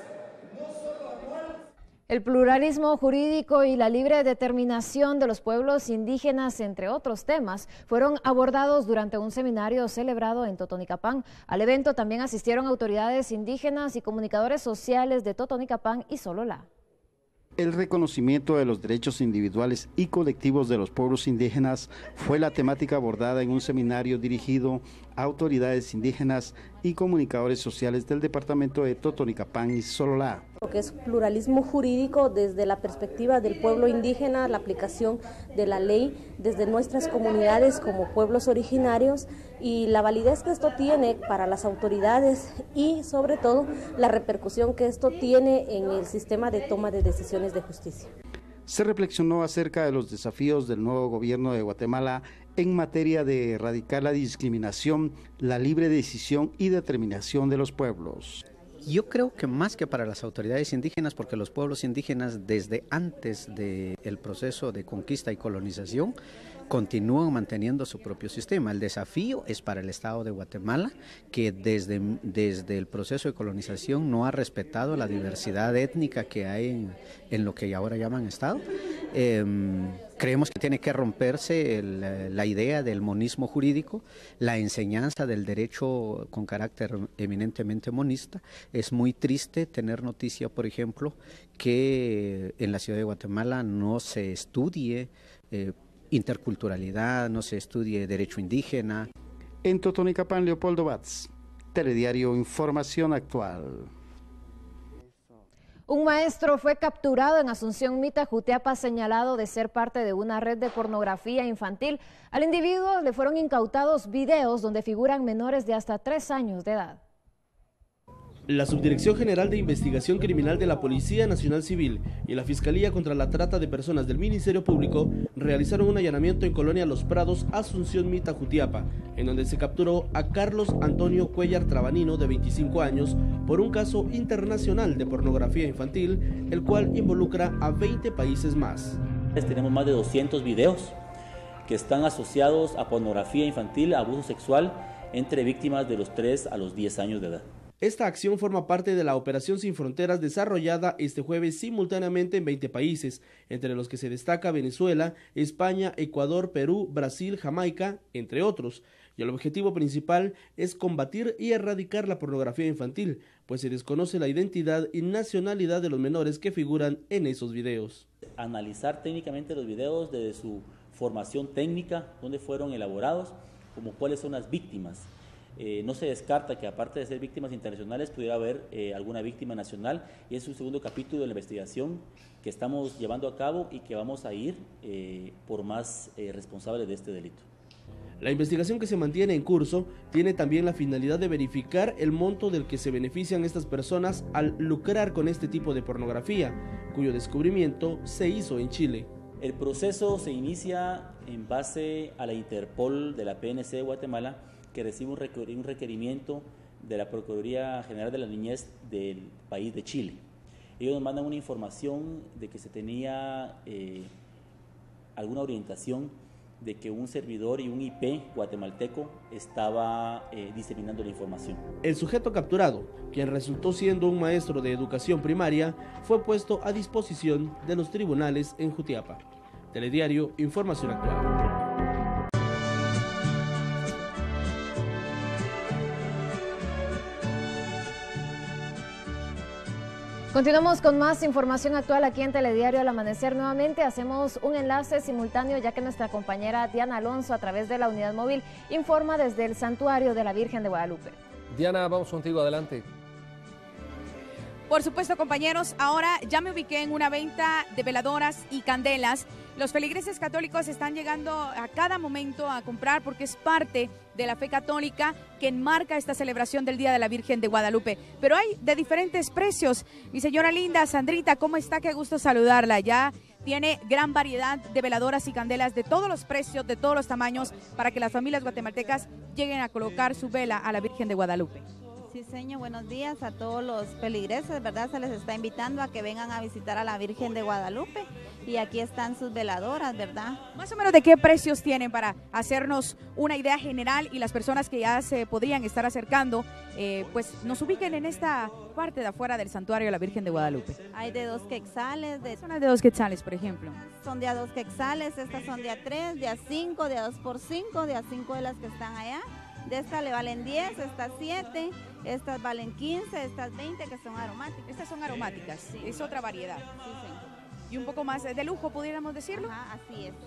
El pluralismo jurídico y la libre determinación de los pueblos indígenas, entre otros temas, fueron abordados durante un seminario celebrado en Totonicapán. Al evento también asistieron autoridades indígenas y comunicadores sociales de Totonicapán y Sololá. El reconocimiento de los derechos individuales y colectivos de los pueblos indígenas fue la temática abordada en un seminario dirigido a autoridades indígenas y comunicadores sociales del departamento de Totonicapán y Sololá. Lo que es pluralismo jurídico desde la perspectiva del pueblo indígena, la aplicación de la ley desde nuestras comunidades como pueblos originarios y la validez que esto tiene para las autoridades y sobre todo la repercusión que esto tiene en el sistema de toma de decisiones de justicia. Se reflexionó acerca de los desafíos del nuevo gobierno de Guatemala en materia de erradicar la discriminación, la libre decisión y determinación de los pueblos. Yo creo que más que para las autoridades indígenas, porque los pueblos indígenas desde antes del proceso de conquista y colonización continúan manteniendo su propio sistema. El desafío es para el Estado de Guatemala, que desde, desde el proceso de colonización no ha respetado la diversidad étnica que hay en, en lo que ahora llaman Estado. Eh, creemos que tiene que romperse el, la idea del monismo jurídico, la enseñanza del derecho con carácter eminentemente monista. Es muy triste tener noticia, por ejemplo, que en la ciudad de Guatemala no se estudie eh, interculturalidad, no se estudie derecho indígena. En Totonicapán, Leopoldo Batz, Telediario Información Actual. Un maestro fue capturado en Asunción Mita, Jutiapa, señalado de ser parte de una red de pornografía infantil. Al individuo le fueron incautados videos donde figuran menores de hasta tres años de edad. La Subdirección General de Investigación Criminal de la Policía Nacional Civil y la Fiscalía contra la Trata de Personas del Ministerio Público realizaron un allanamiento en Colonia Los Prados, Asunción Mita, Jutiapa, en donde se capturó a Carlos Antonio Cuellar Trabanino, de veinticinco años, por un caso internacional de pornografía infantil, el cual involucra a veinte países más. Tenemos más de doscientos videos que están asociados a pornografía infantil, abuso sexual entre víctimas de los tres a los diez años de edad. Esta acción forma parte de la Operación Sin Fronteras desarrollada este jueves simultáneamente en veinte países, entre los que se destaca Venezuela, España, Ecuador, Perú, Brasil, Jamaica, entre otros. Y el objetivo principal es combatir y erradicar la pornografía infantil, pues se desconoce la identidad y nacionalidad de los menores que figuran en esos videos. Analizar técnicamente los videos desde su formación técnica, dónde fueron elaborados, como cuáles son las víctimas. Eh, no se descarta que aparte de ser víctimas internacionales pudiera haber eh, alguna víctima nacional, y es un segundo capítulo de la investigación que estamos llevando a cabo y que vamos a ir eh, por más eh, responsables de este delito. La investigación que se mantiene en curso tiene también la finalidad de verificar el monto del que se benefician estas personas al lucrar con este tipo de pornografía, cuyo descubrimiento se hizo en Chile. El proceso se inicia en base a la Interpol de la P N C de Guatemala, que recibe un requerimiento de la Procuraduría General de la Niñez del país de Chile. Ellos nos mandan una información de que se tenía eh, alguna orientación de que un servidor y un I P guatemalteco estaba eh, diseminando la información. El sujeto capturado, quien resultó siendo un maestro de educación primaria, fue puesto a disposición de los tribunales en Jutiapa. Telediario, Información Actual. Continuamos con más información actual aquí en Telediario Al Amanecer. Nuevamente hacemos un enlace simultáneo ya que nuestra compañera Diana Alonso a través de la unidad móvil informa desde el Santuario de la Virgen de Guadalupe. Diana, vamos contigo, adelante. Por supuesto, compañeros, ahora ya me ubiqué en una venta de veladoras y candelas. Los feligreses católicos están llegando a cada momento a comprar porque es parte de la fe católica que enmarca esta celebración del Día de la Virgen de Guadalupe. Pero hay de diferentes precios. Mi señora linda, Sandrita, ¿cómo está? Qué gusto saludarla. Ya tiene gran variedad de veladoras y candelas de todos los precios, de todos los tamaños, para que las familias guatemaltecas lleguen a colocar su vela a la Virgen de Guadalupe. Sí, señor, buenos días a todos los feligreses, ¿verdad? Se les está invitando a que vengan a visitar a la Virgen de Guadalupe y aquí están sus veladoras, ¿verdad? Más o menos, ¿de qué precios tienen para hacernos una idea general y las personas que ya se podrían estar acercando, eh, pues nos ubiquen en esta parte de afuera del Santuario de la Virgen de Guadalupe? Hay de dos quetzales. De... Son de dos quetzales, por ejemplo. Son de a dos quetzales, estas son de a tres, de a cinco, de a dos por cinco, de a cinco de las que están allá. De estas le valen diez, estas siete, estas valen quince, estas veinte que son aromáticas. Estas son aromáticas, sí. Es otra variedad. Sí, señor. Y un poco más de lujo, pudiéramos decirlo. Ajá, así es.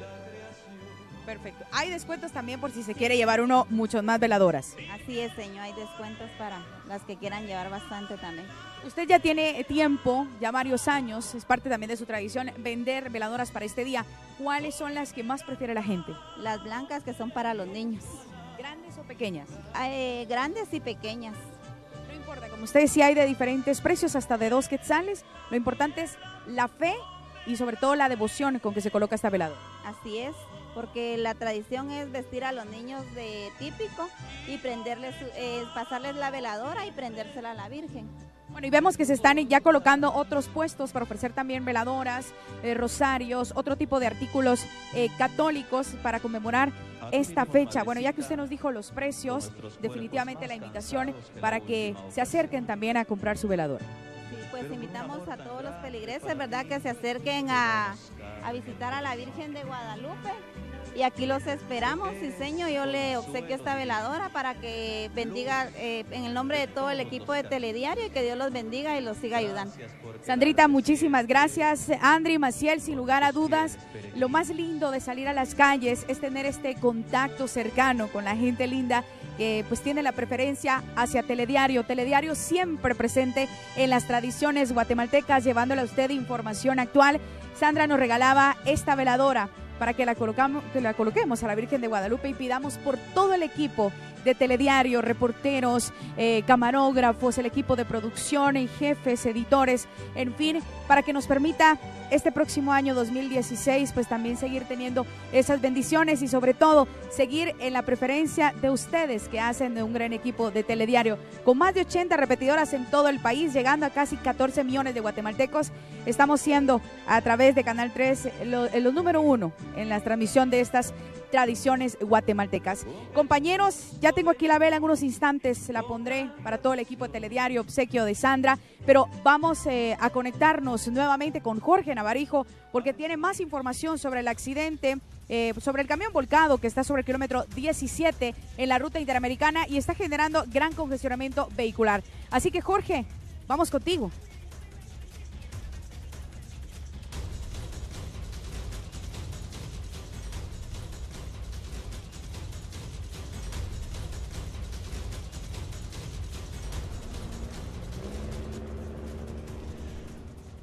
Perfecto. Hay descuentos también por si se quiere llevar uno muchos más veladoras. Así es, señor. Hay descuentos para las que quieran llevar bastante también. Usted ya tiene tiempo, ya varios años, es parte también de su tradición, vender veladoras para este día. ¿Cuáles son las que más prefiere la gente? Las blancas, que son para los niños. ¿Grandes o pequeñas? Eh, grandes y pequeñas. No importa, como usted decía, hay de diferentes precios, hasta de dos quetzales. Lo importante es la fe y sobre todo la devoción con que se coloca esta veladora. Así es, porque la tradición es vestir a los niños de típico y prenderles, eh, pasarles la veladora y prendérsela a la Virgen. Bueno, y vemos que se están ya colocando otros puestos para ofrecer también veladoras, eh, rosarios, otro tipo de artículos eh, católicos para conmemorar esta fecha. Bueno, ya que usted nos dijo los precios, definitivamente la invitación para que se acerquen también a comprar su veladora. Sí, pues invitamos a todos los feligreses, ¿verdad?, que se acerquen a, a visitar a la Virgen de Guadalupe. Y aquí los esperamos, sí, señor. Yo le obsequio esta veladora para que bendiga eh, en el nombre de todo el equipo de Telediario y que Dios los bendiga y los siga ayudando. Sandrita, muchísimas gracias. Andri, Maciel, sin lugar a dudas, lo más lindo de salir a las calles es tener este contacto cercano con la gente linda que pues tiene la preferencia hacia Telediario. Telediario siempre presente en las tradiciones guatemaltecas, llevándole a usted información actual. Sandra nos regalaba esta veladora para que la, colocamos, que la coloquemos a la Virgen de Guadalupe y pidamos por todo el equipo de Telediario, reporteros, eh, camarógrafos, el equipo de producción y jefes, editores, en fin, para que nos permita este próximo año dos mil dieciséis, pues también seguir teniendo esas bendiciones y sobre todo seguir en la preferencia de ustedes que hacen de un gran equipo de Telediario. Con más de ochenta repetidoras en todo el país, llegando a casi catorce millones de guatemaltecos, estamos siendo a través de Canal tres los lo número uno en la transmisión de estas tradiciones guatemaltecas. Compañeros, ya tengo aquí la vela, en unos instantes la pondré para todo el equipo de Telediario, obsequio de Sandra, pero vamos eh, a conectarnos nuevamente con Jorge Navarijo porque tiene más información sobre el accidente, eh, sobre el camión volcado que está sobre el kilómetro diecisiete en la ruta interamericana y está generando gran congestionamiento vehicular. Así que Jorge, vamos contigo.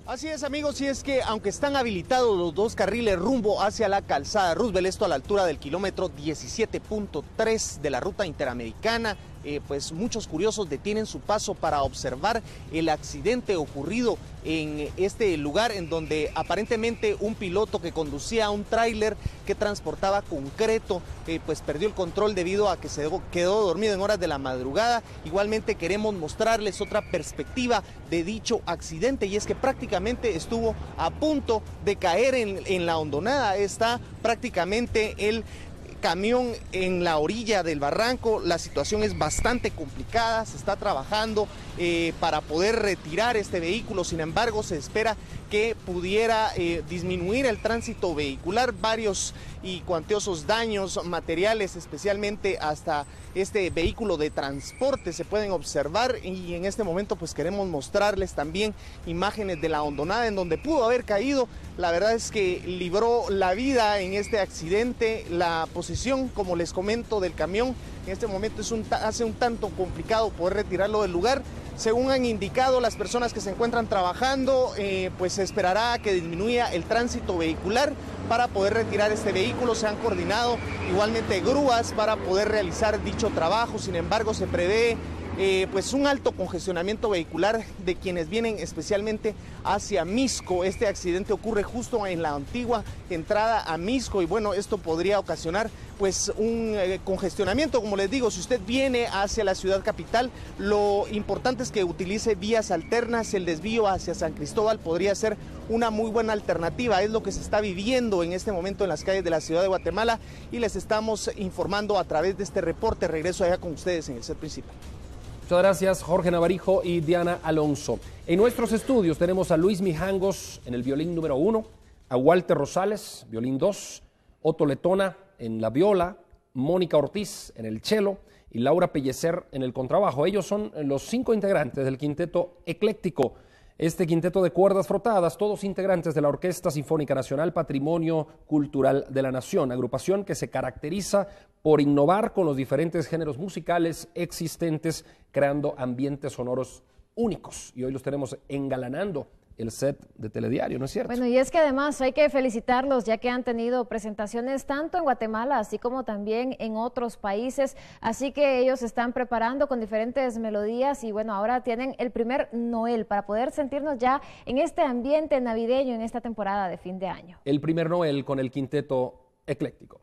Así es, amigos, y es que aunque están habilitados los dos carriles rumbo hacia la calzada Roosevelt, esto a la altura del kilómetro diecisiete punto tres de la ruta interamericana, eh, pues muchos curiosos detienen su paso para observar el accidente ocurrido en este lugar, en donde aparentemente un piloto que conducía un tráiler que transportaba concreto, eh, pues perdió el control debido a que se quedó dormido en horas de la madrugada. Igualmente queremos mostrarles otra perspectiva de dicho accidente, y es que prácticamente estuvo a punto de caer en, en la hondonada. Está prácticamente el camión en la orilla del barranco. La situación es bastante complicada, se está trabajando eh, para poder retirar este vehículo. Sin embargo, se espera que pudiera eh, disminuir el tránsito vehicular. Varios y cuantiosos daños materiales, especialmente hasta este vehículo de transporte, se pueden observar, y en este momento pues queremos mostrarles también imágenes de la hondonada en donde pudo haber caído. La verdad es que libró la vida en este accidente. La posición, como les comento, del camión en este momento es un hace un tanto complicado poder retirarlo del lugar. Según han indicado las personas que se encuentran trabajando, eh, pues se esperará que disminuya el tránsito vehicular para poder retirar este vehículo. Se han coordinado igualmente grúas para poder realizar dicho trabajo. Sin embargo, se prevé eh, pues un alto congestionamiento vehicular de quienes vienen especialmente hacia Misco. Este accidente ocurre justo en la antigua entrada a Misco, y bueno, esto podría ocasionar pues un eh, congestionamiento. Como les digo, si usted viene hacia la ciudad capital, lo importante es que utilice vías alternas. El desvío hacia San Cristóbal podría ser una muy buena alternativa. Es lo que se está viviendo en este momento en las calles de la ciudad de Guatemala, y les estamos informando a través de este reporte. Regreso allá con ustedes en el set principal. Muchas gracias, Jorge Navarijo y Diana Alonso. En nuestros estudios tenemos a Luis Mijangos en el violín número uno, a Walter Rosales, violín dos, Otto Letona en la viola, Mónica Ortiz en el cello y Laura Pellecer en el contrabajo. Ellos son los cinco integrantes del quinteto ecléctico. Este quinteto de cuerdas frotadas, todos integrantes de la Orquesta Sinfónica Nacional, Patrimonio Cultural de la Nación, agrupación que se caracteriza por innovar con los diferentes géneros musicales existentes, creando ambientes sonoros únicos. Y hoy los tenemos engalanando el set de Telediario, ¿no es cierto? Bueno, y es que además hay que felicitarlos, ya que han tenido presentaciones tanto en Guatemala, así como también en otros países, así que ellos están preparando con diferentes melodías, y bueno, ahora tienen el primer Noel para poder sentirnos ya en este ambiente navideño en esta temporada de fin de año. El primer Noel con el quinteto ecléctico.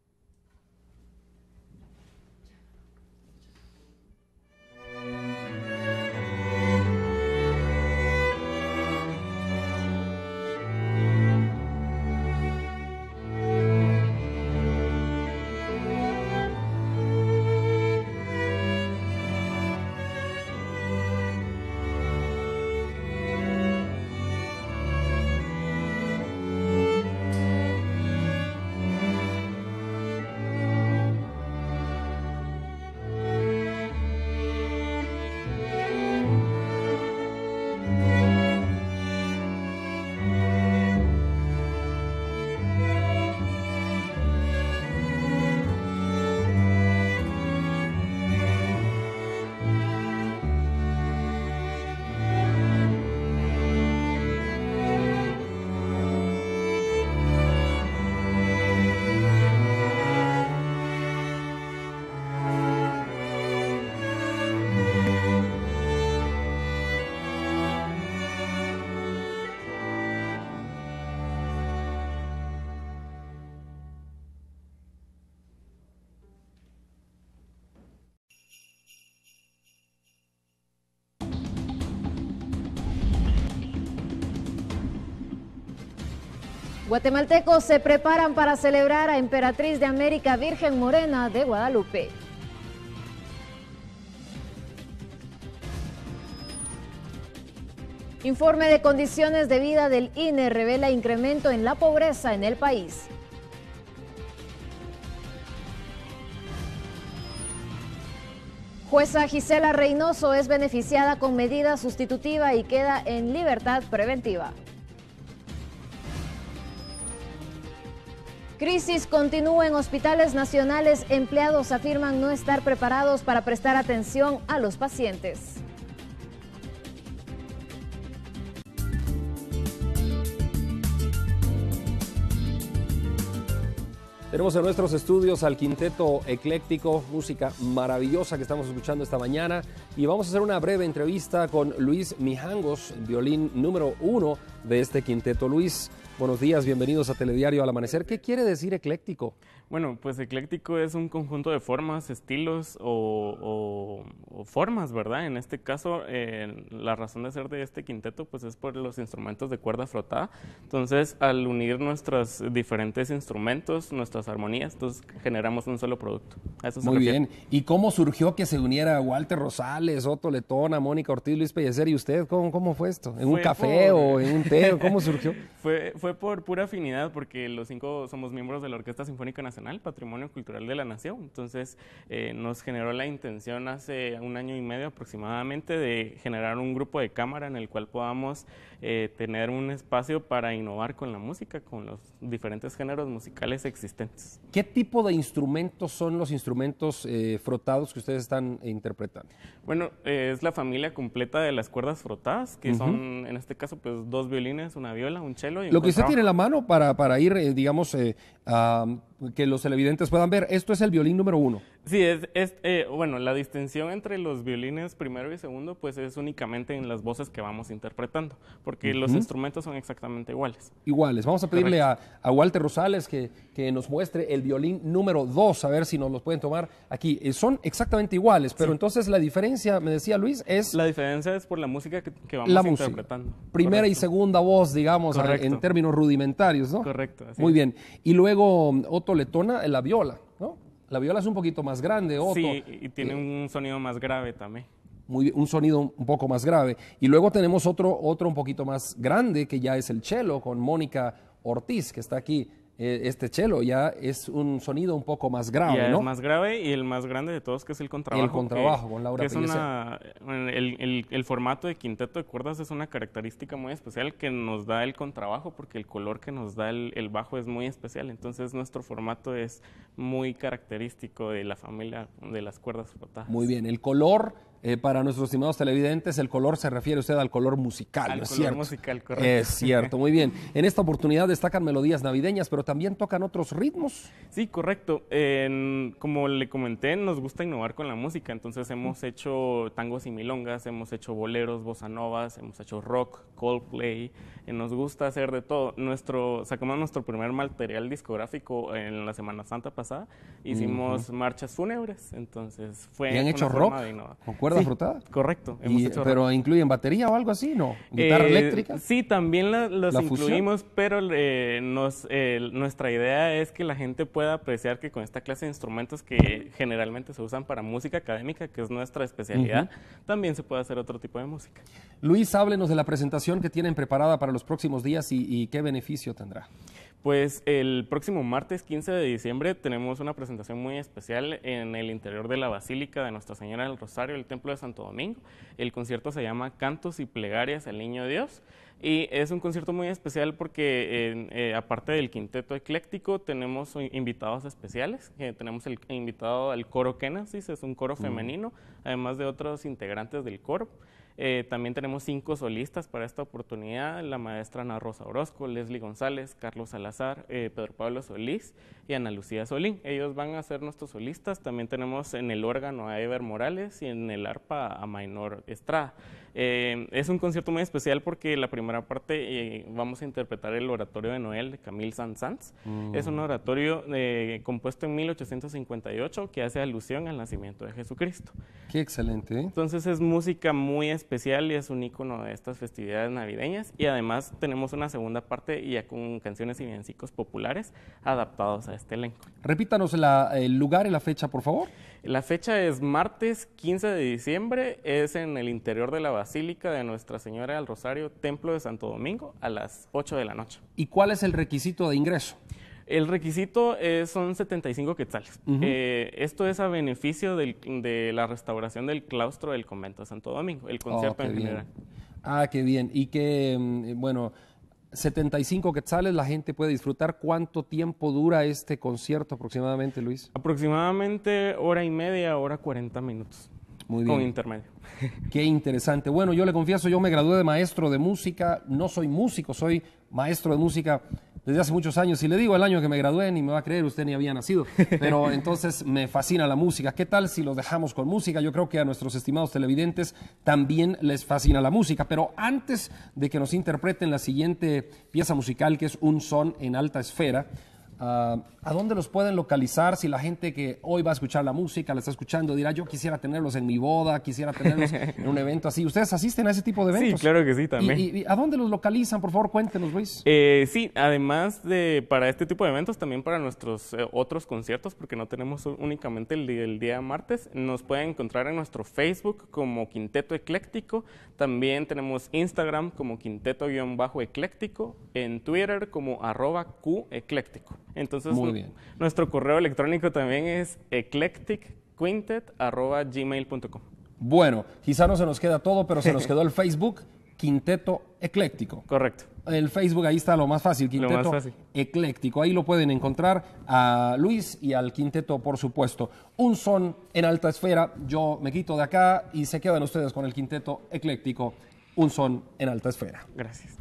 Guatemaltecos se preparan para celebrar a Emperatriz de América Virgen Morena de Guadalupe. Informe de condiciones de vida del I N E revela incremento en la pobreza en el país. Jueza Gisela Reynoso es beneficiada con medida sustitutiva y queda en libertad preventiva. Crisis continúa en hospitales nacionales. Empleados afirman no estar preparados para prestar atención a los pacientes. Tenemos en nuestros estudios al Quinteto Ecléctico, música maravillosa que estamos escuchando esta mañana, y vamos a hacer una breve entrevista con Luis Mijangos, violín número uno de este quinteto. Luis, buenos días, bienvenidos a Telediario al Amanecer. ¿Qué quiere decir ecléctico? Bueno, pues ecléctico es un conjunto de formas, estilos o, o, o formas, ¿verdad? En este caso, eh, la razón de ser de este quinteto pues es por los instrumentos de cuerda frotada. Entonces, al unir nuestros diferentes instrumentos, nuestras armonías, entonces generamos un solo producto. A eso se Muy refiere. bien. ¿Y cómo surgió que se uniera Walter Rosales, Otto Letona, Mónica Ortiz, Luis Pellecer y usted? ¿Cómo, cómo fue esto? ¿En Fue un café por- o en un té? ¿Cómo surgió? Fue, fue por pura afinidad, porque los cinco somos miembros de la Orquesta Sinfónica Nacional, Patrimonio Cultural de la Nación. Entonces, eh, nos generó la intención hace un año y medio aproximadamente de generar un grupo de cámara en el cual podamos eh, tener un espacio para innovar con la música, con los diferentes géneros musicales existentes. ¿Qué tipo de instrumentos son los instrumentos eh, frotados que ustedes están interpretando? Bueno, eh, es la familia completa de las cuerdas frotadas, que Ujú. son, en este caso, pues dos violines, una viola, un cello y un Lo que usted contrabajo. tiene en la mano para, para ir, eh, digamos, eh, a que los televidentes puedan ver, esto es el violín número uno. Sí, es, es eh, bueno, la distinción entre los violines primero y segundo, pues es únicamente en las voces que vamos interpretando, porque los Ujú. instrumentos son exactamente iguales. Iguales. Vamos a pedirle a, a Walter Rosales que, que nos muestre el violín número dos, a ver si nos los pueden tomar aquí. Eh, son exactamente iguales, pero entonces la diferencia, me decía Luis, es La diferencia es por la música que, que vamos la música. interpretando. Primera y Correcto. segunda voz, digamos, a- Correcto. en términos rudimentarios, ¿no? Correcto, así Muy es. bien. Y luego Otto Letona, eh, la viola, ¿no? La viola es un poquito más grande, Otto. Sí, y tiene Eh, un sonido más grave también. Muy bien, un sonido un poco más grave. Y luego tenemos otro, otro un poquito más grande, que ya es el cello, con Mónica Ortiz, que está aquí. Eh, este cello ya es un sonido un poco más grave, Ya ¿no? es más grave, y el más grande de todos, que es el contrabajo. El contrabajo, que- con Laura que es Pellicer. una, el, el- el formato de quinteto de cuerdas es una característica muy especial que nos da el contrabajo, porque el color que nos da el, el bajo es muy especial. Entonces, nuestro formato es muy característico de la familia de las cuerdas frotadas. Muy bien, el color, eh, para nuestros estimados televidentes, el color se refiere usted al color musical, Al ¿no es color cierto? musical, correcto. Es cierto, muy bien. En esta oportunidad destacan melodías navideñas, pero también tocan otros ritmos. Sí, correcto. En- como le comenté, nos gusta innovar con la música, entonces hemos hecho tangos y milongas, hemos hecho boleros, bossa novas, hemos hecho rock, Coldplay, eh, nos gusta hacer de todo. Nuestro, sacamos nuestro primer material discográfico en la Semana Santa pasada, hicimos Ujú. marchas fúnebres, entonces fue ¿Y han una hecho forma rock de innovar. con cuerda Sí, frotada? Correcto, hemos Y- hecho rock. pero incluyen batería o algo así, ¿no? ¿Guitarra Eh, eléctrica? Sí, también la- los ¿La fusión? incluimos, pero eh, nos, eh, nuestra idea es que la gente pueda apreciar que con esta clase de instrumentos que generalmente se usan para música académica, que es nuestra especialidad, también se puede hacer otro tipo de música. Luis, háblenos de la presentación que tienen preparada para los próximos días y, y qué beneficio tendrá. Pues el próximo martes quince de diciembre tenemos una presentación muy especial en el interior de la Basílica de Nuestra Señora del Rosario, el Templo de Santo Domingo. El concierto se llama Cantos y Plegarias al Niño Dios, y es un concierto muy especial porque eh, eh, aparte del quinteto ecléctico tenemos i- invitados especiales. Eh, tenemos el invitado al coro Kenasis, es un coro Mm. femenino, además de otros integrantes del coro. Eh, también tenemos cinco solistas para esta oportunidad: la maestra Ana Rosa Orozco, Leslie González, Carlos Salazar, eh, Pedro Pablo Solís y Ana Lucía Solín. Ellos van a ser nuestros solistas. También tenemos en el órgano a Ever Morales y en el arpa a Mainor Estrada. Eh, es un concierto muy especial porque la primera parte eh, vamos a interpretar el oratorio de Noel de Camille Saint-Saëns. Mm. Es un oratorio eh, compuesto en mil ochocientos cincuenta y ocho que hace alusión al nacimiento de Jesucristo. Qué excelente, ¿eh? Entonces es música muy especial y es un ícono de estas festividades navideñas, y además tenemos una segunda parte ya con canciones y villancicos populares adaptados a este elenco. Repítanos la- el lugar y la fecha, por favor. La fecha es martes quince de diciembre, es en el interior de la Basílica de Nuestra Señora del Rosario, Templo de Santo Domingo, a las ocho de la noche. ¿Y cuál es el requisito de ingreso? El requisito eh, son setenta y cinco quetzales. Ujú. Eh, esto es a beneficio del- de la restauración del claustro del convento de Santo Domingo, el concierto Oh, qué en bien. general. Ah, qué bien. Y que, mm, bueno, setenta y cinco quetzales la gente puede disfrutar. ¿Cuánto tiempo dura este concierto aproximadamente, Luis? Aproximadamente hora y media, hora cuarenta minutos. Muy Con bien. intermedio. Qué interesante. Bueno, yo le confieso, yo me gradué de maestro de música, no soy músico, soy maestro de música, desde hace muchos años. Si le digo el año que me gradué, ni me va a creer, usted ni había nacido. Pero entonces me fascina la música. ¿Qué tal si los dejamos con música? Yo creo que a nuestros estimados televidentes también les fascina la música. Pero antes de que nos interpreten la siguiente pieza musical, que es Un Son en Alta Esfera, Uh, ¿a dónde los pueden localizar? Si la gente que hoy va a escuchar la música, la está escuchando, dirá, yo quisiera tenerlos en mi boda, quisiera tenerlos en un evento así. ¿Ustedes asisten a ese tipo de eventos? Sí, claro que sí, también. ¿Y, y, y a dónde los localizan? Por favor, cuéntenos, Luis. Eh, sí, además de para este tipo de eventos, también para nuestros eh, otros conciertos, porque no tenemos únicamente el, el día martes, nos pueden encontrar en nuestro Facebook como Quinteto Ecléctico, también tenemos Instagram como Quinteto-Ecléctico, en Twitter como arroba Q Ecléctico. Entonces, muy bien. Nuestro correo electrónico también es eclectic quintet arroba gmail punto com. Bueno, quizá no se nos queda todo, pero se nos quedó el Facebook, Quinteto Ecléctico. Correcto. El Facebook, ahí está lo más fácil, Quinteto lo más fácil. Ecléctico. Ahí lo pueden encontrar a Luis y al Quinteto, por supuesto. Un son en alta esfera. Yo me quito de acá y se quedan ustedes con el Quinteto Ecléctico. Un son en alta esfera. Gracias.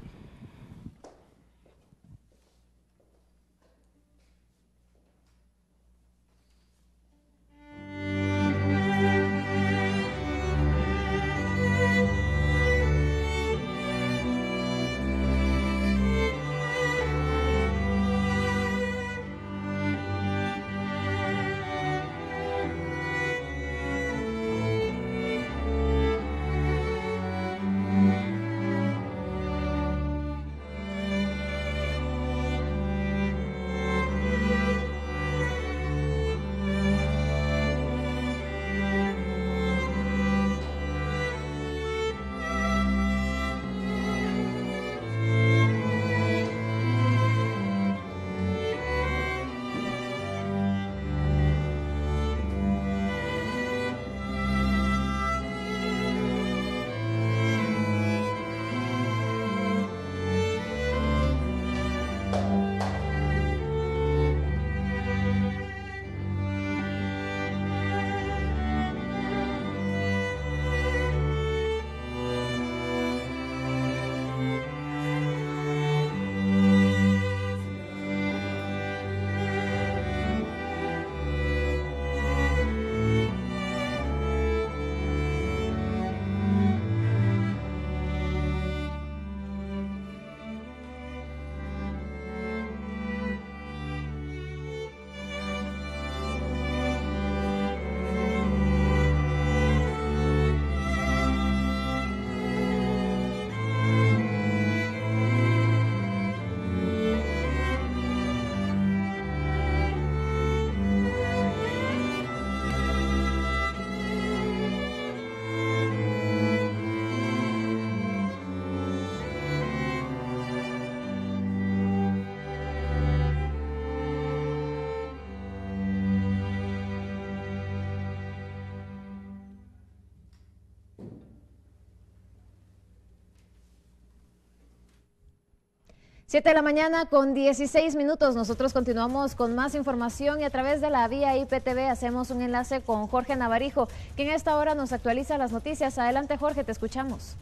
siete de la mañana con dieciséis minutos. Nosotros continuamos con más información y a través de la vía I P T V hacemos un enlace con Jorge Navarijo, quien a esta hora nos actualiza las noticias. Adelante, Jorge, te escuchamos.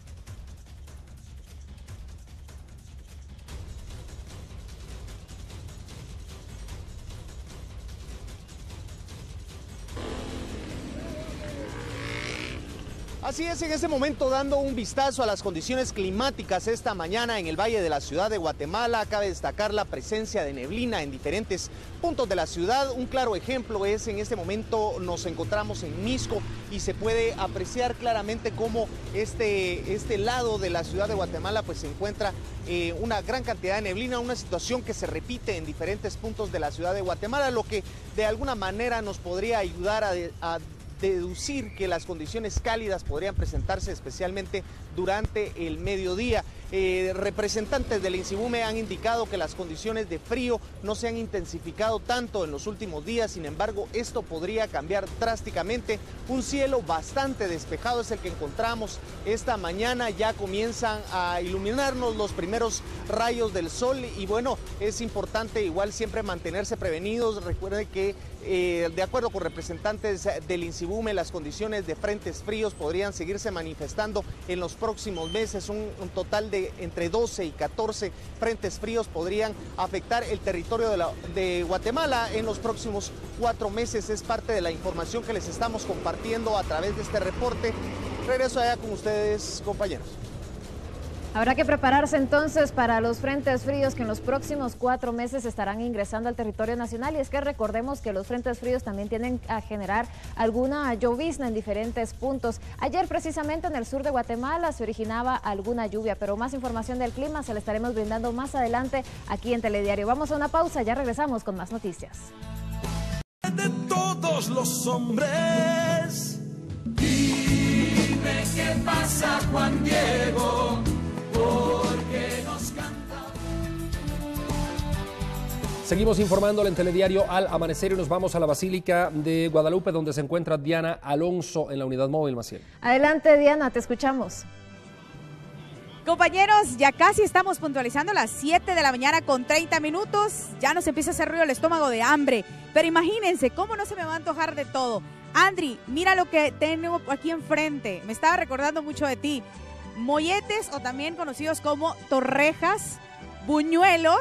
Así es, en este momento dando un vistazo a las condiciones climáticas esta mañana en el Valle de la Ciudad de Guatemala. Cabe destacar la presencia de neblina en diferentes puntos de la ciudad. Un claro ejemplo es en este momento nos encontramos en Misco y se puede apreciar claramente cómo este, este lado de la ciudad de Guatemala pues se encuentra eh, una gran cantidad de neblina, una situación que se repite en diferentes puntos de la ciudad de Guatemala, lo que de alguna manera nos podría ayudar a, a deducir que las condiciones cálidas podrían presentarse especialmente durante el mediodía. Eh, representantes del INSIBUME han indicado que las condiciones de frío no se han intensificado tanto en los últimos días, sin embargo esto podría cambiar drásticamente. Un cielo bastante despejado es el que encontramos esta mañana, ya comienzan a iluminarnos los primeros rayos del sol y bueno, es importante igual siempre mantenerse prevenidos. Recuerde que Eh, de acuerdo con representantes del INSIBUME, las condiciones de frentes fríos podrían seguirse manifestando en los próximos meses. Un, un total de entre doce y catorce frentes fríos podrían afectar el territorio de, la, de Guatemala en los próximos cuatro meses. Es parte de la información que les estamos compartiendo a través de este reporte. Regreso allá con ustedes, compañeros. Habrá que prepararse entonces para los frentes fríos que en los próximos cuatro meses estarán ingresando al territorio nacional, y es que recordemos que los frentes fríos también tienden a generar alguna llovizna en diferentes puntos. Ayer precisamente en el sur de Guatemala se originaba alguna lluvia, pero más información del clima se la estaremos brindando más adelante aquí en Telediario. Vamos a una pausa, ya regresamos con más noticias. De todos los hombres, dime qué pasa, Juan Diego. Porque nos canta. Seguimos informándole en Telediario al amanecer y nos vamos a la Basílica de Guadalupe, donde se encuentra Diana Alonso en la unidad móvil, Maciel. Adelante, Diana, te escuchamos. Compañeros, ya casi estamos puntualizando las siete de la mañana con treinta minutos. Ya nos empieza a hacer ruido el estómago de hambre. Pero imagínense, ¿cómo no se me va a antojar de todo? Andri, mira lo que tengo aquí enfrente. Me estaba recordando mucho de ti. Molletes, o también conocidos como torrejas, buñuelos,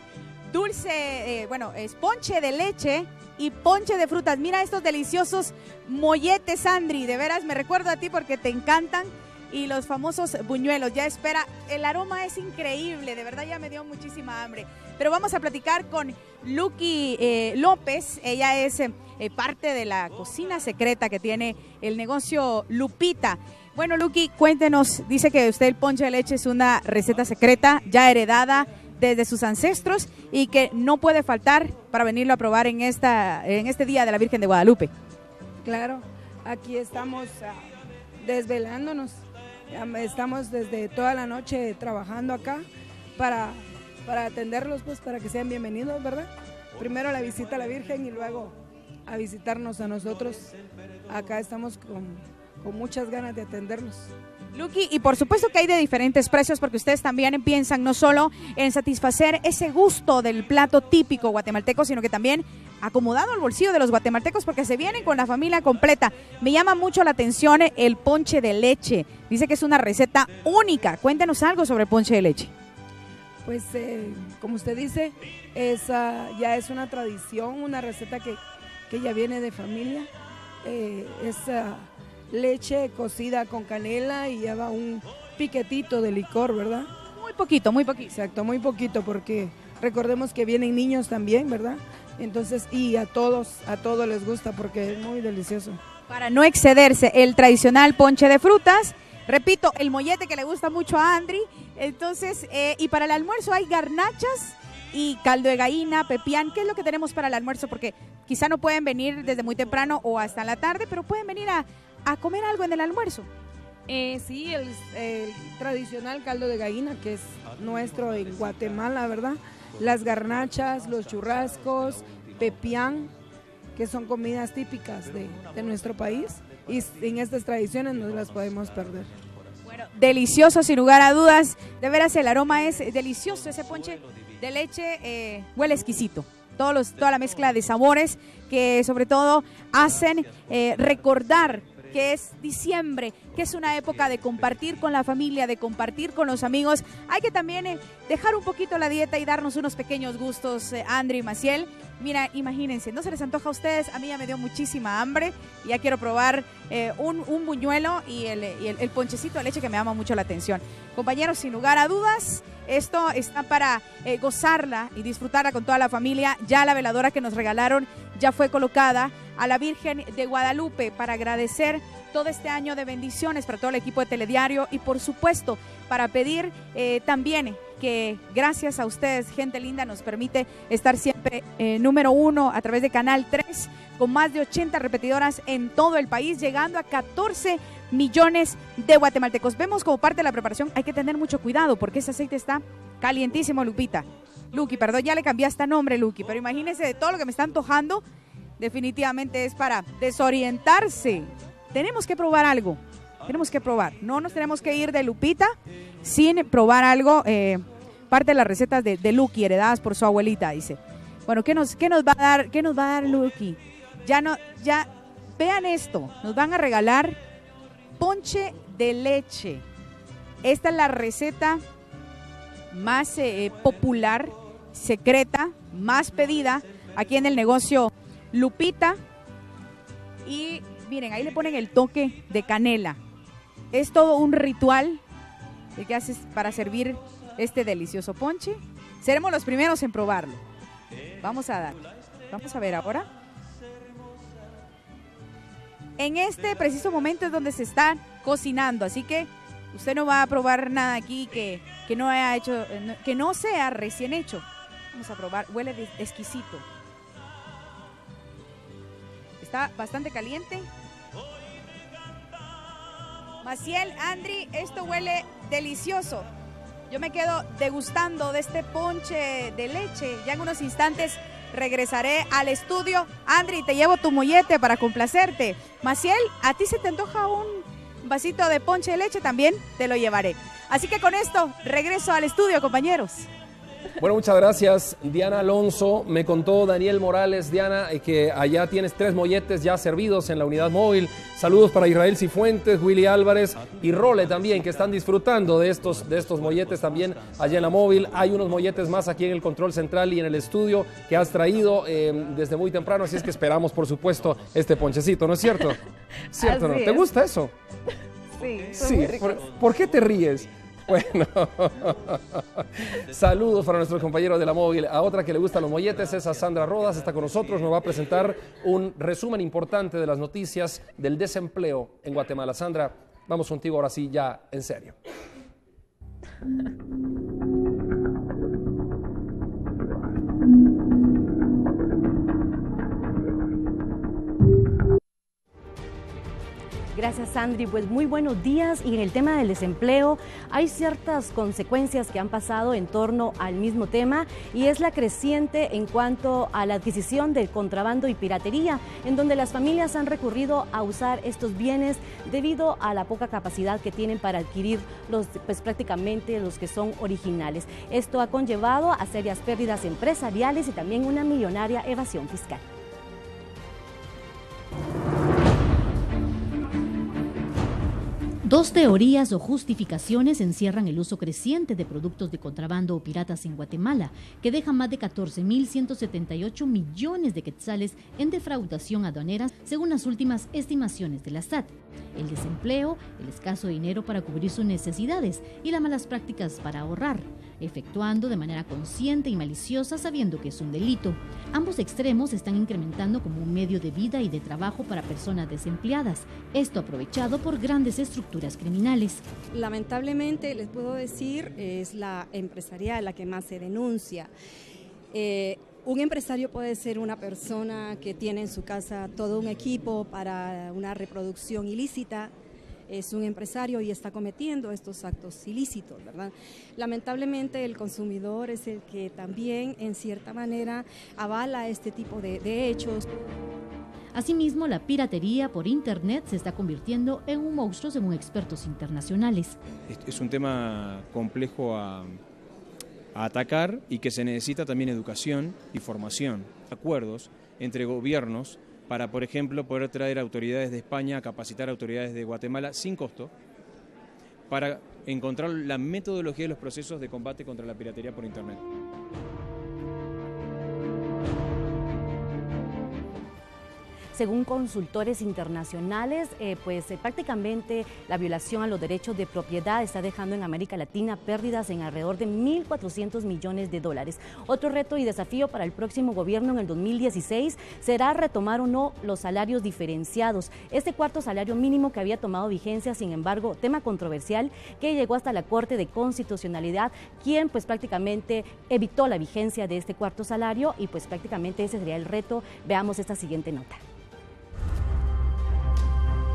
dulce, eh, bueno, es ponche de leche y ponche de frutas. Mira estos deliciosos molletes, Andri, de veras me recuerdo a ti porque te encantan, y los famosos buñuelos. Ya espera, el aroma es increíble, de verdad ya me dio muchísima hambre. Pero vamos a platicar con Luqui eh, López. Ella es eh, parte de la cocina secreta que tiene el negocio Lupita. Bueno, Luqui, cuéntenos, dice que usted el ponche de leche es una receta secreta ya heredada desde sus ancestros y que no puede faltar para venirlo a probar en, esta, en este Día de la Virgen de Guadalupe. Claro, aquí estamos uh, desvelándonos, estamos desde toda la noche trabajando acá para, para atenderlos, pues para que sean bienvenidos, ¿verdad? Primero la visita a la Virgen y luego a visitarnos a nosotros. Acá estamos con... con muchas ganas de atenderlos. Luqui, y por supuesto que hay de diferentes precios, porque ustedes también piensan no solo en satisfacer ese gusto del plato típico guatemalteco, sino que también acomodado al bolsillo de los guatemaltecos, porque se vienen con la familia completa. Me llama mucho la atención el ponche de leche. Dice que es una receta única. Cuéntenos algo sobre el ponche de leche. Pues, eh, como usted dice, esa ya es una tradición, una receta que, que ya viene de familia. Eh, esa leche cocida con canela y lleva un piquetito de licor, ¿verdad? Muy poquito, muy poquito. Exacto, muy poquito, porque recordemos que vienen niños también, ¿verdad? Entonces, y a todos, a todos les gusta porque es muy delicioso. Para no excederse, el tradicional ponche de frutas, repito, el mollete que le gusta mucho a Andri. Entonces, eh, y para el almuerzo hay garnachas y caldo de gallina, pepián. ¿Qué es lo que tenemos para el almuerzo? Porque quizá no pueden venir desde muy temprano o hasta la tarde, pero pueden venir a a comer algo en el almuerzo. Eh, sí, el, el tradicional caldo de gallina, que es nuestro en Guatemala, ¿verdad? Las garnachas, los churrascos, pepián, que son comidas típicas de, de nuestro país, y en estas tradiciones no las podemos perder. Bueno, delicioso sin lugar a dudas, de veras el aroma es delicioso, ese ponche de leche eh, huele exquisito. Todos los, toda la mezcla de sabores que sobre todo hacen eh, recordar que es diciembre, que es una época de compartir con la familia, de compartir con los amigos. Hay que también eh, dejar un poquito la dieta y darnos unos pequeños gustos, eh, Andri y Maciel. Mira, imagínense, ¿no se les antoja a ustedes? A mí ya me dio muchísima hambre, ya quiero probar eh, un, un buñuelo y, el, y el, el ponchecito de leche que me llama mucho la atención. Compañeros, sin lugar a dudas, esto está para eh, gozarla y disfrutarla con toda la familia. Ya la veladora que nos regalaron ya fue colocada a la Virgen de Guadalupe para agradecer todo este año de bendiciones para todo el equipo de Telediario y por supuesto para pedir eh, también que gracias a ustedes, gente linda, nos permite estar siempre eh, número uno a través de Canal tres con más de ochenta repetidoras en todo el país, llegando a catorce millones de guatemaltecos. Vemos como parte de la preparación hay que tener mucho cuidado porque ese aceite está calientísimo, Lupita. Luqui, perdón, ya le cambié hasta nombre, Luqui, pero imagínense de todo lo que me está antojando, definitivamente es para desorientarse. Tenemos que probar algo, tenemos que probar. No nos tenemos que ir de Lupita sin probar algo, eh, parte de las recetas de, de Luqui, heredadas por su abuelita, dice. Bueno, ¿qué nos, qué nos va a dar, qué nos va a dar Luqui? Ya no, ya, vean esto, nos van a regalar ponche de leche. Esta es la receta más eh, popular, secreta, más pedida aquí en el negocio Lupita. Y miren, ahí le ponen el toque de canela. Es todo un ritual que haces para servir este delicioso ponche. Seremos los primeros en probarlo. Vamos a dar, vamos a ver ahora. En este preciso momento es donde se está cocinando, así que usted no va a probar nada aquí que, que no haya hecho, que no sea recién hecho. Vamos a probar, huele de, exquisito. Está bastante caliente. Maciel, Andri, esto huele delicioso. Yo me quedo degustando de este ponche de leche. Ya en unos instantes regresaré al estudio. Andri, te llevo tu mollete para complacerte. Maciel, ¿a ti se te antoja un vasito de ponche de leche? También te lo llevaré. Así que con esto regreso al estudio, compañeros. Bueno, muchas gracias, Diana Alonso. Me contó Daniel Morales, Diana, que allá tienes tres molletes ya servidos en la unidad móvil. Saludos para Israel Cifuentes, Willy Álvarez y Role también, que están disfrutando de estos, de estos molletes también allá en la móvil. Hay unos molletes más aquí en el control central y en el estudio que has traído eh, desde muy temprano, así es que esperamos, por supuesto, este ponchecito, ¿no es cierto? ¿Cierto, no? ¿Te gusta eso? Sí, sí. ¿Por, ¿Por qué te ríes? Bueno, saludos para nuestros compañeros de la móvil. A otra que le gustan los molletes es a Sandra Rodas, está con nosotros, nos va a presentar un resumen importante de las noticias del desempleo en Guatemala. Sandra, vamos contigo ahora sí, ya en serio. Gracias, Sandri. Pues muy buenos días. Y en el tema del desempleo hay ciertas consecuencias que han pasado en torno al mismo tema, y es la creciente en cuanto a la adquisición del contrabando y piratería, en donde las familias han recurrido a usar estos bienes debido a la poca capacidad que tienen para adquirir los, pues prácticamente los que son originales. Esto ha conllevado a serias pérdidas empresariales y también una millonaria evasión fiscal. Dos teorías o justificaciones encierran el uso creciente de productos de contrabando o piratas en Guatemala, que dejan más de catorce mil ciento setenta y ocho millones de quetzales en defraudación aduanera, según las últimas estimaciones de la S A T. El desempleo, el escaso dinero para cubrir sus necesidades y las malas prácticas para ahorrar, efectuando de manera consciente y maliciosa sabiendo que es un delito. Ambos extremos se están incrementando como un medio de vida y de trabajo para personas desempleadas, esto aprovechado por grandes estructuras criminales. Lamentablemente, les puedo decir, es la empresarial la que más se denuncia. Eh, un empresario puede ser una persona que tiene en su casa todo un equipo para una reproducción ilícita. Es un empresario y está cometiendo estos actos ilícitos, ¿verdad? Lamentablemente el consumidor es el que también en cierta manera avala este tipo de, de hechos. Asimismo, la piratería por internet se está convirtiendo en un monstruo según expertos internacionales. Es un tema complejo a, a atacar y que se necesita también educación y formación, acuerdos entre gobiernos para, por ejemplo, poder traer autoridades de España a capacitar a autoridades de Guatemala sin costo para encontrar la metodología de los procesos de combate contra la piratería por internet. Según consultores internacionales, eh, pues eh, prácticamente la violación a los derechos de propiedad está dejando en América Latina pérdidas en alrededor de mil cuatrocientos millones de dólares. Otro reto y desafío para el próximo gobierno en el dos mil dieciséis será retomar o no los salarios diferenciados. Este cuarto salario mínimo que había tomado vigencia, sin embargo, tema controversial que llegó hasta la Corte de Constitucionalidad, quien pues prácticamente evitó la vigencia de este cuarto salario, y pues prácticamente ese sería el reto. Veamos esta siguiente nota.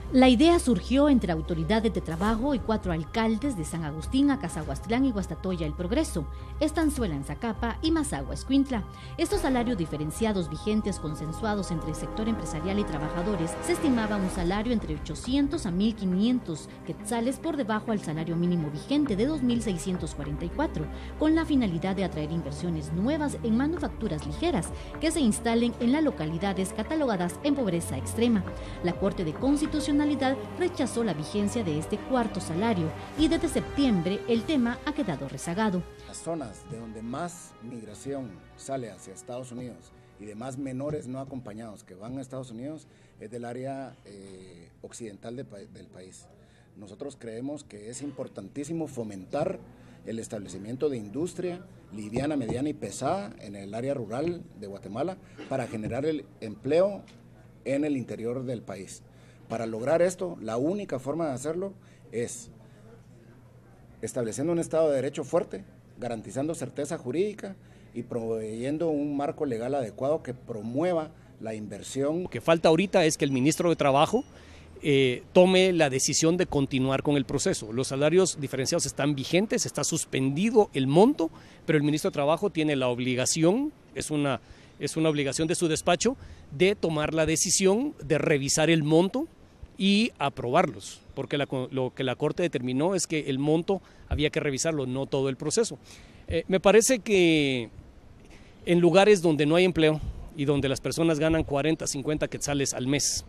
La idea surgió entre autoridades de trabajo y cuatro alcaldes de San Agustín, Acazahuastlán y Guastatoya El Progreso, Estanzuela en Zacapa y Mazagua Escuintla. Estos salarios diferenciados vigentes consensuados entre el sector empresarial y trabajadores se estimaba un salario entre ochocientos a mil quinientos quetzales por debajo al salario mínimo vigente de dos mil seiscientos cuarenta y cuatro, con la finalidad de atraer inversiones nuevas en manufacturas ligeras que se instalen en las localidades catalogadas en pobreza extrema. La Corte de Constitucionalidad rechazó la vigencia de este cuarto salario y desde septiembre el tema ha quedado rezagado. Las zonas de donde más migración sale hacia Estados Unidos y de más menores no acompañados que van a Estados Unidos es del área eh, occidental de, del país. Nosotros creemos que es importantísimo fomentar el establecimiento de industria liviana, mediana y pesada en el área rural de Guatemala para generar el empleo en el interior del país. Para lograr esto, la única forma de hacerlo es estableciendo un Estado de Derecho fuerte, garantizando certeza jurídica y proveyendo un marco legal adecuado que promueva la inversión. Lo que falta ahorita es que el ministro de Trabajo eh, tome la decisión de continuar con el proceso. Los salarios diferenciados están vigentes, está suspendido el monto, pero el ministro de Trabajo tiene la obligación, es una, es una obligación de su despacho, de tomar la decisión de revisar el monto y aprobarlos, porque la, lo que la Corte determinó es que el monto había que revisarlo, no todo el proceso. Eh, me parece que en lugares donde no hay empleo y donde las personas ganan cuarenta, cincuenta quetzales al mes,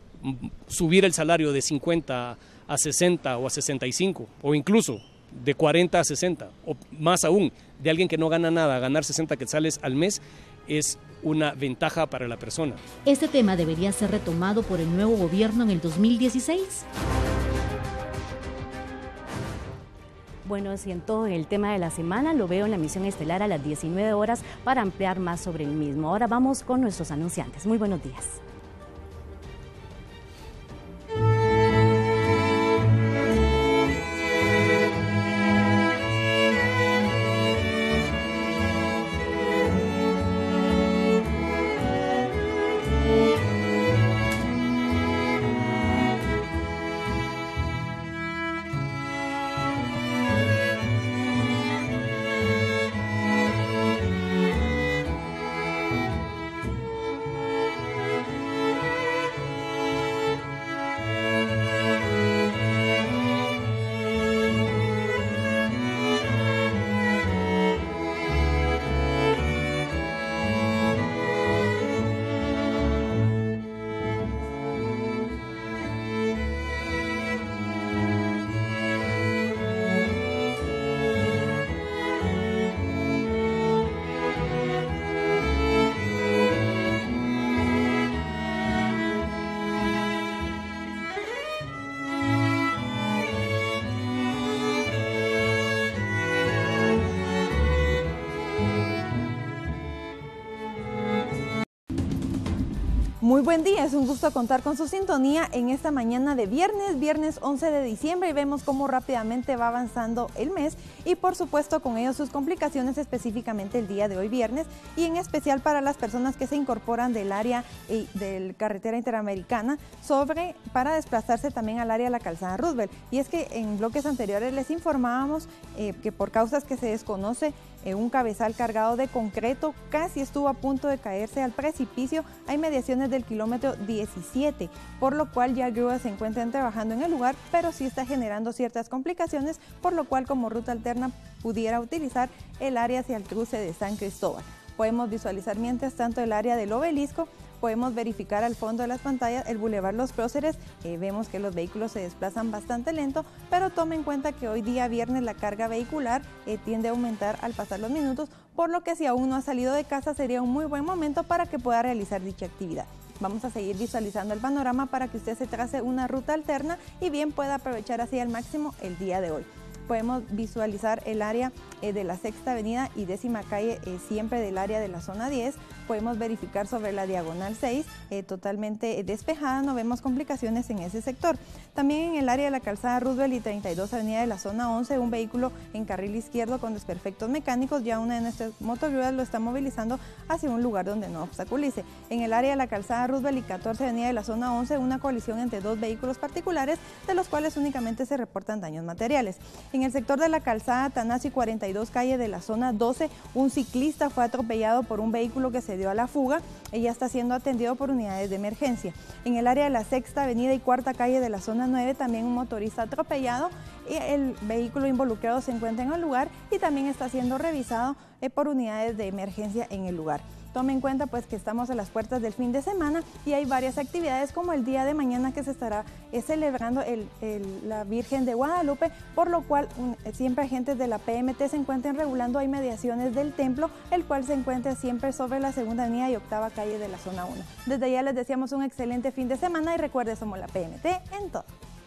subir el salario de cincuenta a sesenta o a sesenta y cinco, o incluso de cuarenta a sesenta, o más aún, de alguien que no gana nada, ganar sesenta quetzales al mes, es una ventaja para la persona. ¿Este tema debería ser retomado por el nuevo gobierno en el dos mil dieciséis? Bueno, si en todo el tema de la semana lo veo en la emisión estelar a las diecinueve horas para ampliar más sobre el mismo. Ahora vamos con nuestros anunciantes. Muy buenos días. Muy buen día, es un gusto contar con su sintonía en esta mañana de viernes, viernes once de diciembre, y vemos cómo rápidamente va avanzando el mes y por supuesto con ello sus complicaciones, específicamente el día de hoy viernes, y en especial para las personas que se incorporan del área eh, de carretera interamericana sobre para desplazarse también al área de la calzada Roosevelt. Y es que en bloques anteriores les informábamos eh, que por causas que se desconoce, Eh, un cabezal cargado de concreto casi estuvo a punto de caerse al precipicio a inmediaciones del kilómetro diecisiete, por lo cual ya grúas se encuentran trabajando en el lugar, pero sí está generando ciertas complicaciones, por lo cual como ruta alterna pudiera utilizar el área hacia el cruce de San Cristóbal. Podemos visualizar mientras tanto el área del Obelisco. Podemos verificar al fondo de las pantallas el Boulevard Los Próceres. Eh, vemos que los vehículos se desplazan bastante lento, pero tome en cuenta que hoy día viernes la carga vehicular eh, tiende a aumentar al pasar los minutos, por lo que si aún no ha salido de casa sería un muy buen momento para que pueda realizar dicha actividad. Vamos a seguir visualizando el panorama para que usted se trace una ruta alterna y bien pueda aprovechar así al máximo el día de hoy. Podemos visualizar el área eh, de la Sexta Avenida y Décima Calle, eh, siempre del área de la zona diez. podemos verificar sobre la diagonal seis, eh, totalmente despejada, no vemos complicaciones en ese sector. También en el área de la calzada Roosevelt y treinta y dos avenida de la zona once, un vehículo en carril izquierdo con desperfectos mecánicos, ya una de nuestras motogrúas lo está movilizando hacia un lugar donde no obstaculice. En el área de la calzada Roosevelt y catorce avenida de la zona once, una colisión entre dos vehículos particulares, de los cuales únicamente se reportan daños materiales. En el sector de la calzada Tanasi cuarenta y dos calle de la zona doce, un ciclista fue atropellado por un vehículo que se dio a la fuga. Ella está siendo atendido por unidades de emergencia. En el área de la sexta avenida y cuarta calle de la zona nueve, también un motorista atropellado y el vehículo involucrado se encuentra en el lugar y también está siendo revisado eh, por unidades de emergencia en el lugar. Tome en cuenta pues que estamos a las puertas del fin de semana y hay varias actividades como el día de mañana que se estará eh, celebrando el, el, la Virgen de Guadalupe, por lo cual un, siempre agentes de la P M T se encuentran regulando a inmediaciones del templo, el cual se encuentra siempre sobre la segunda avenida y octava calle de la zona uno. Desde ya les deseamos un excelente fin de semana y recuerde, somos la P M T en todo.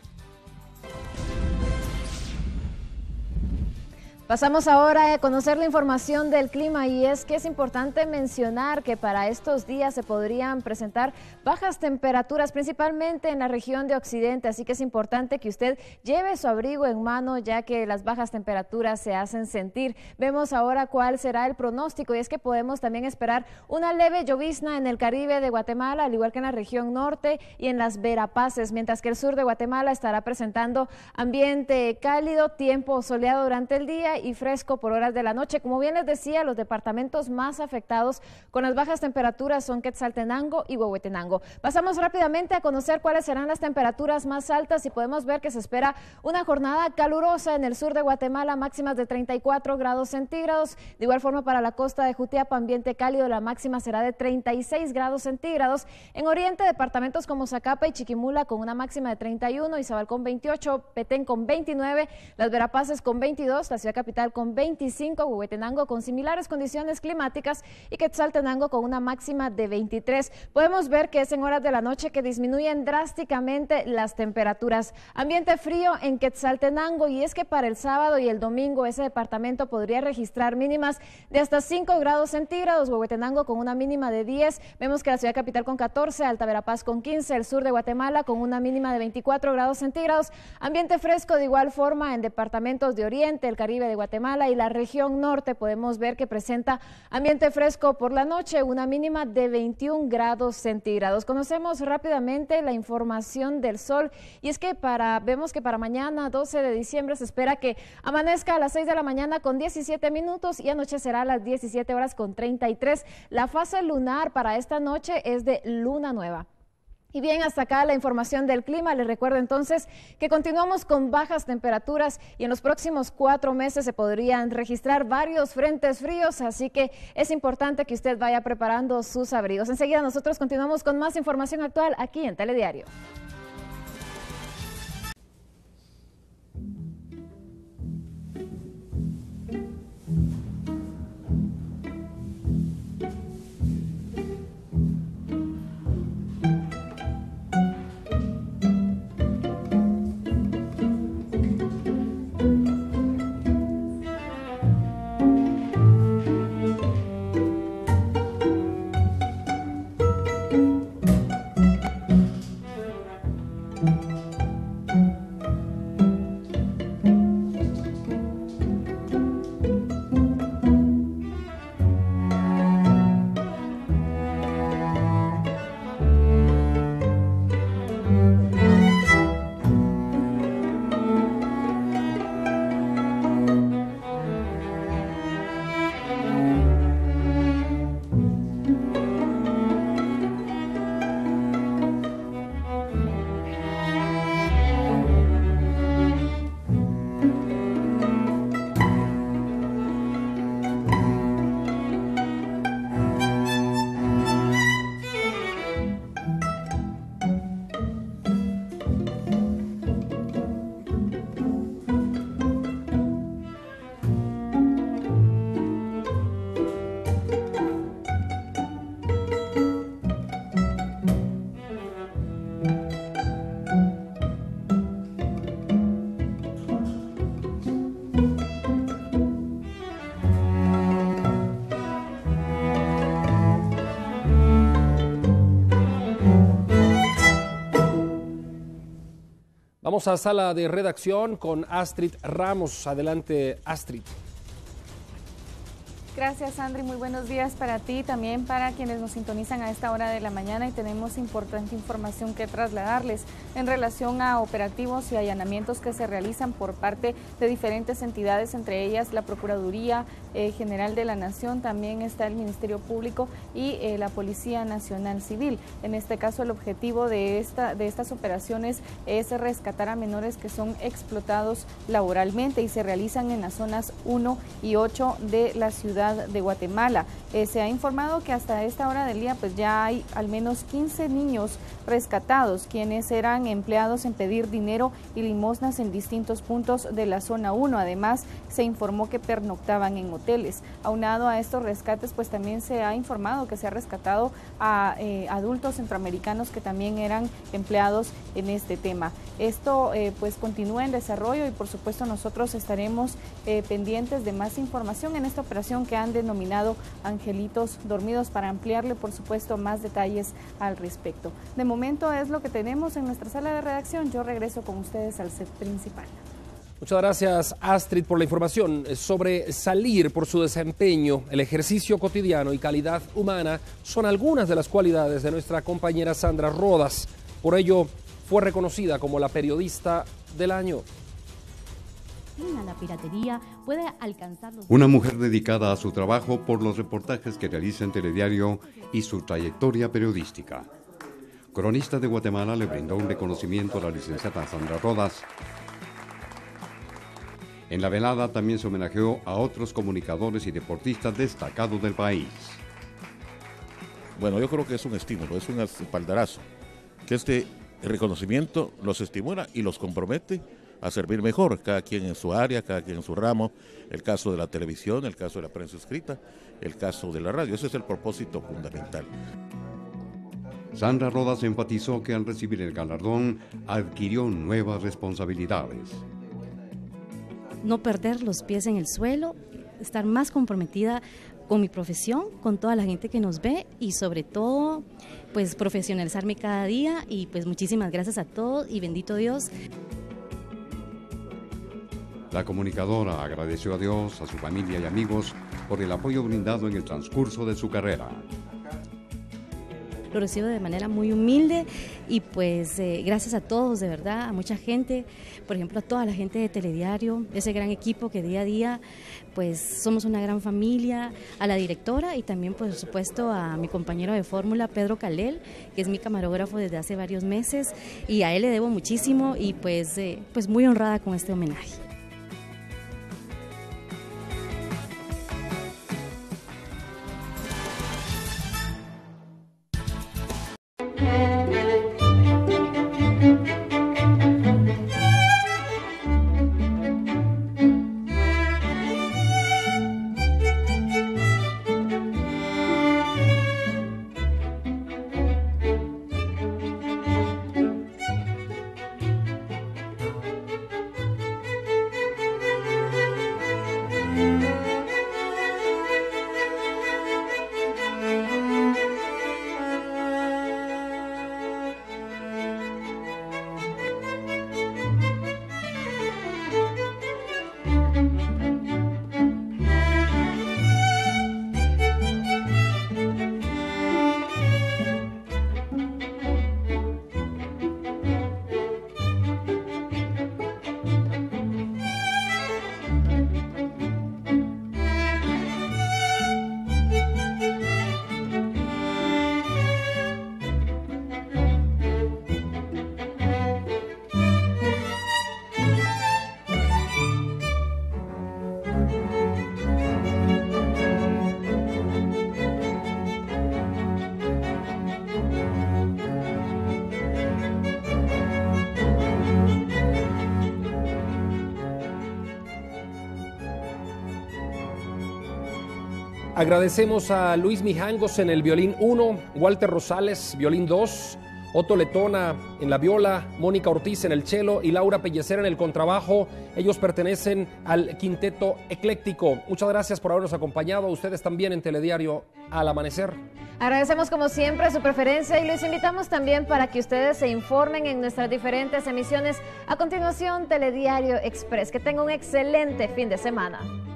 Pasamos ahora a conocer la información del clima y es que es importante mencionar que para estos días se podrían presentar bajas temperaturas, principalmente en la región de Occidente, así que es importante que usted lleve su abrigo en mano ya que las bajas temperaturas se hacen sentir. Vemos ahora cuál será el pronóstico y es que podemos también esperar una leve llovizna en el Caribe de Guatemala, al igual que en la región norte y en las Verapaces, mientras que el sur de Guatemala estará presentando ambiente cálido, tiempo soleado durante el día y fresco por horas de la noche. Como bien les decía, los departamentos más afectados con las bajas temperaturas son Quetzaltenango y Huehuetenango. Pasamos rápidamente a conocer cuáles serán las temperaturas más altas y podemos ver que se espera una jornada calurosa en el sur de Guatemala, máximas de treinta y cuatro grados centígrados. De igual forma para la costa de Jutiapa, ambiente cálido, la máxima será de treinta y seis grados centígrados. En oriente, departamentos como Zacapa y Chiquimula con una máxima de treinta y uno, Izabal con veintiocho, Petén con veintinueve, las Verapaces con veintidós, la ciudad capital con veinticinco, Huehuetenango con similares condiciones climáticas y Quetzaltenango con una máxima de veintitrés. Podemos ver que es en horas de la noche que disminuyen drásticamente las temperaturas. Ambiente frío en Quetzaltenango y es que para el sábado y el domingo ese departamento podría registrar mínimas de hasta cinco grados centígrados, Huehuetenango con una mínima de diez. Vemos que la ciudad capital con catorce, Alta Verapaz con quince, el sur de Guatemala con una mínima de veinticuatro grados centígrados. Ambiente fresco de igual forma en departamentos de oriente, el Caribe de Guatemala y la región norte. Podemos ver que presenta ambiente fresco por la noche, una mínima de veintiún grados centígrados. Conocemos rápidamente la información del sol y es que para vemos que para mañana doce de diciembre se espera que amanezca a las seis de la mañana con diecisiete minutos y anochecerá a las diecisiete horas con treinta y tres. La fase lunar para esta noche es de luna nueva. Y bien, hasta acá la información del clima. Les recuerdo entonces que continuamos con bajas temperaturas y en los próximos cuatro meses se podrían registrar varios frentes fríos, así que es importante que usted vaya preparando sus abrigos. Enseguida nosotros continuamos con más información actual aquí en Telediario. Vamos a sala de redacción con Astrid Ramos. Adelante, Astrid. Gracias, Andri. Muy buenos días para ti y también para quienes nos sintonizan a esta hora de la mañana, y tenemos importante información que trasladarles en relación a operativos y allanamientos que se realizan por parte de diferentes entidades, entre ellas la Procuraduría eh, General de la Nación, también está el Ministerio Público y eh, la Policía Nacional Civil. En este caso, el objetivo de, esta, de estas operaciones es rescatar a menores que son explotados laboralmente y se realizan en las zonas uno y ocho de la ciudad de Guatemala. Eh, se ha informado que hasta esta hora del día pues ya hay al menos quince niños rescatados, quienes eran empleados en pedir dinero y limosnas en distintos puntos de la zona uno. Además, se informó que pernoctaban en hoteles. Aunado a estos rescates, pues también se ha informado que se ha rescatado a eh, adultos centroamericanos que también eran empleados en este tema. Esto eh, pues continúa en desarrollo y por supuesto nosotros estaremos eh, pendientes de más información en esta operación que han denominado Angelitos Dormidos, para ampliarle por supuesto más detalles al respecto. De momento es lo que tenemos en nuestra sala de redacción. Yo regreso con ustedes al set principal. Muchas gracias, Astrid, por la información. Sobre salir por su desempeño, el ejercicio cotidiano y calidad humana son algunas de las cualidades de nuestra compañera Sandra Rodas. Por ello, fue reconocida como la periodista del año. La piratería puede alcanzar los... Una mujer dedicada a su trabajo por los reportajes que realiza en Telediario y su trayectoria periodística. Cronista de Guatemala le brindó un reconocimiento a la licenciada Sandra Rodas. En la velada también se homenajeó a otros comunicadores y deportistas destacados del país. Bueno, yo creo que es un estímulo, es un espaldarazo, que este reconocimiento los estimula y los compromete a servir mejor, cada quien en su área, cada quien en su ramo, el caso de la televisión, el caso de la prensa escrita, el caso de la radio. Ese es el propósito fundamental. Sandra Rodas enfatizó que al recibir el galardón adquirió nuevas responsabilidades. No perder los pies en el suelo, estar más comprometida con mi profesión, con toda la gente que nos ve y sobre todo pues profesionalizarme cada día, y pues muchísimas gracias a todos y bendito Dios. La comunicadora agradeció a Dios, a su familia y amigos por el apoyo brindado en el transcurso de su carrera. Lo recibo de manera muy humilde y pues eh, gracias a todos, de verdad, a mucha gente, por ejemplo a toda la gente de Telediario, ese gran equipo que día a día pues somos una gran familia, a la directora y también por supuesto a mi compañero de fórmula Pedro Calel, que es mi camarógrafo desde hace varios meses, y a él le debo muchísimo y pues, eh, pues muy honrada con este homenaje. Agradecemos a Luis Mijangos en el violín uno, Walter Rosales, violín dos, Otto Letona en la viola, Mónica Ortiz en el cello y Laura Pellecer en el contrabajo. Ellos pertenecen al Quinteto Ecléctico. Muchas gracias por habernos acompañado. Ustedes también en Telediario al amanecer. Agradecemos como siempre su preferencia y los invitamos también para que ustedes se informen en nuestras diferentes emisiones. A continuación, Telediario Express. Que tenga un excelente fin de semana.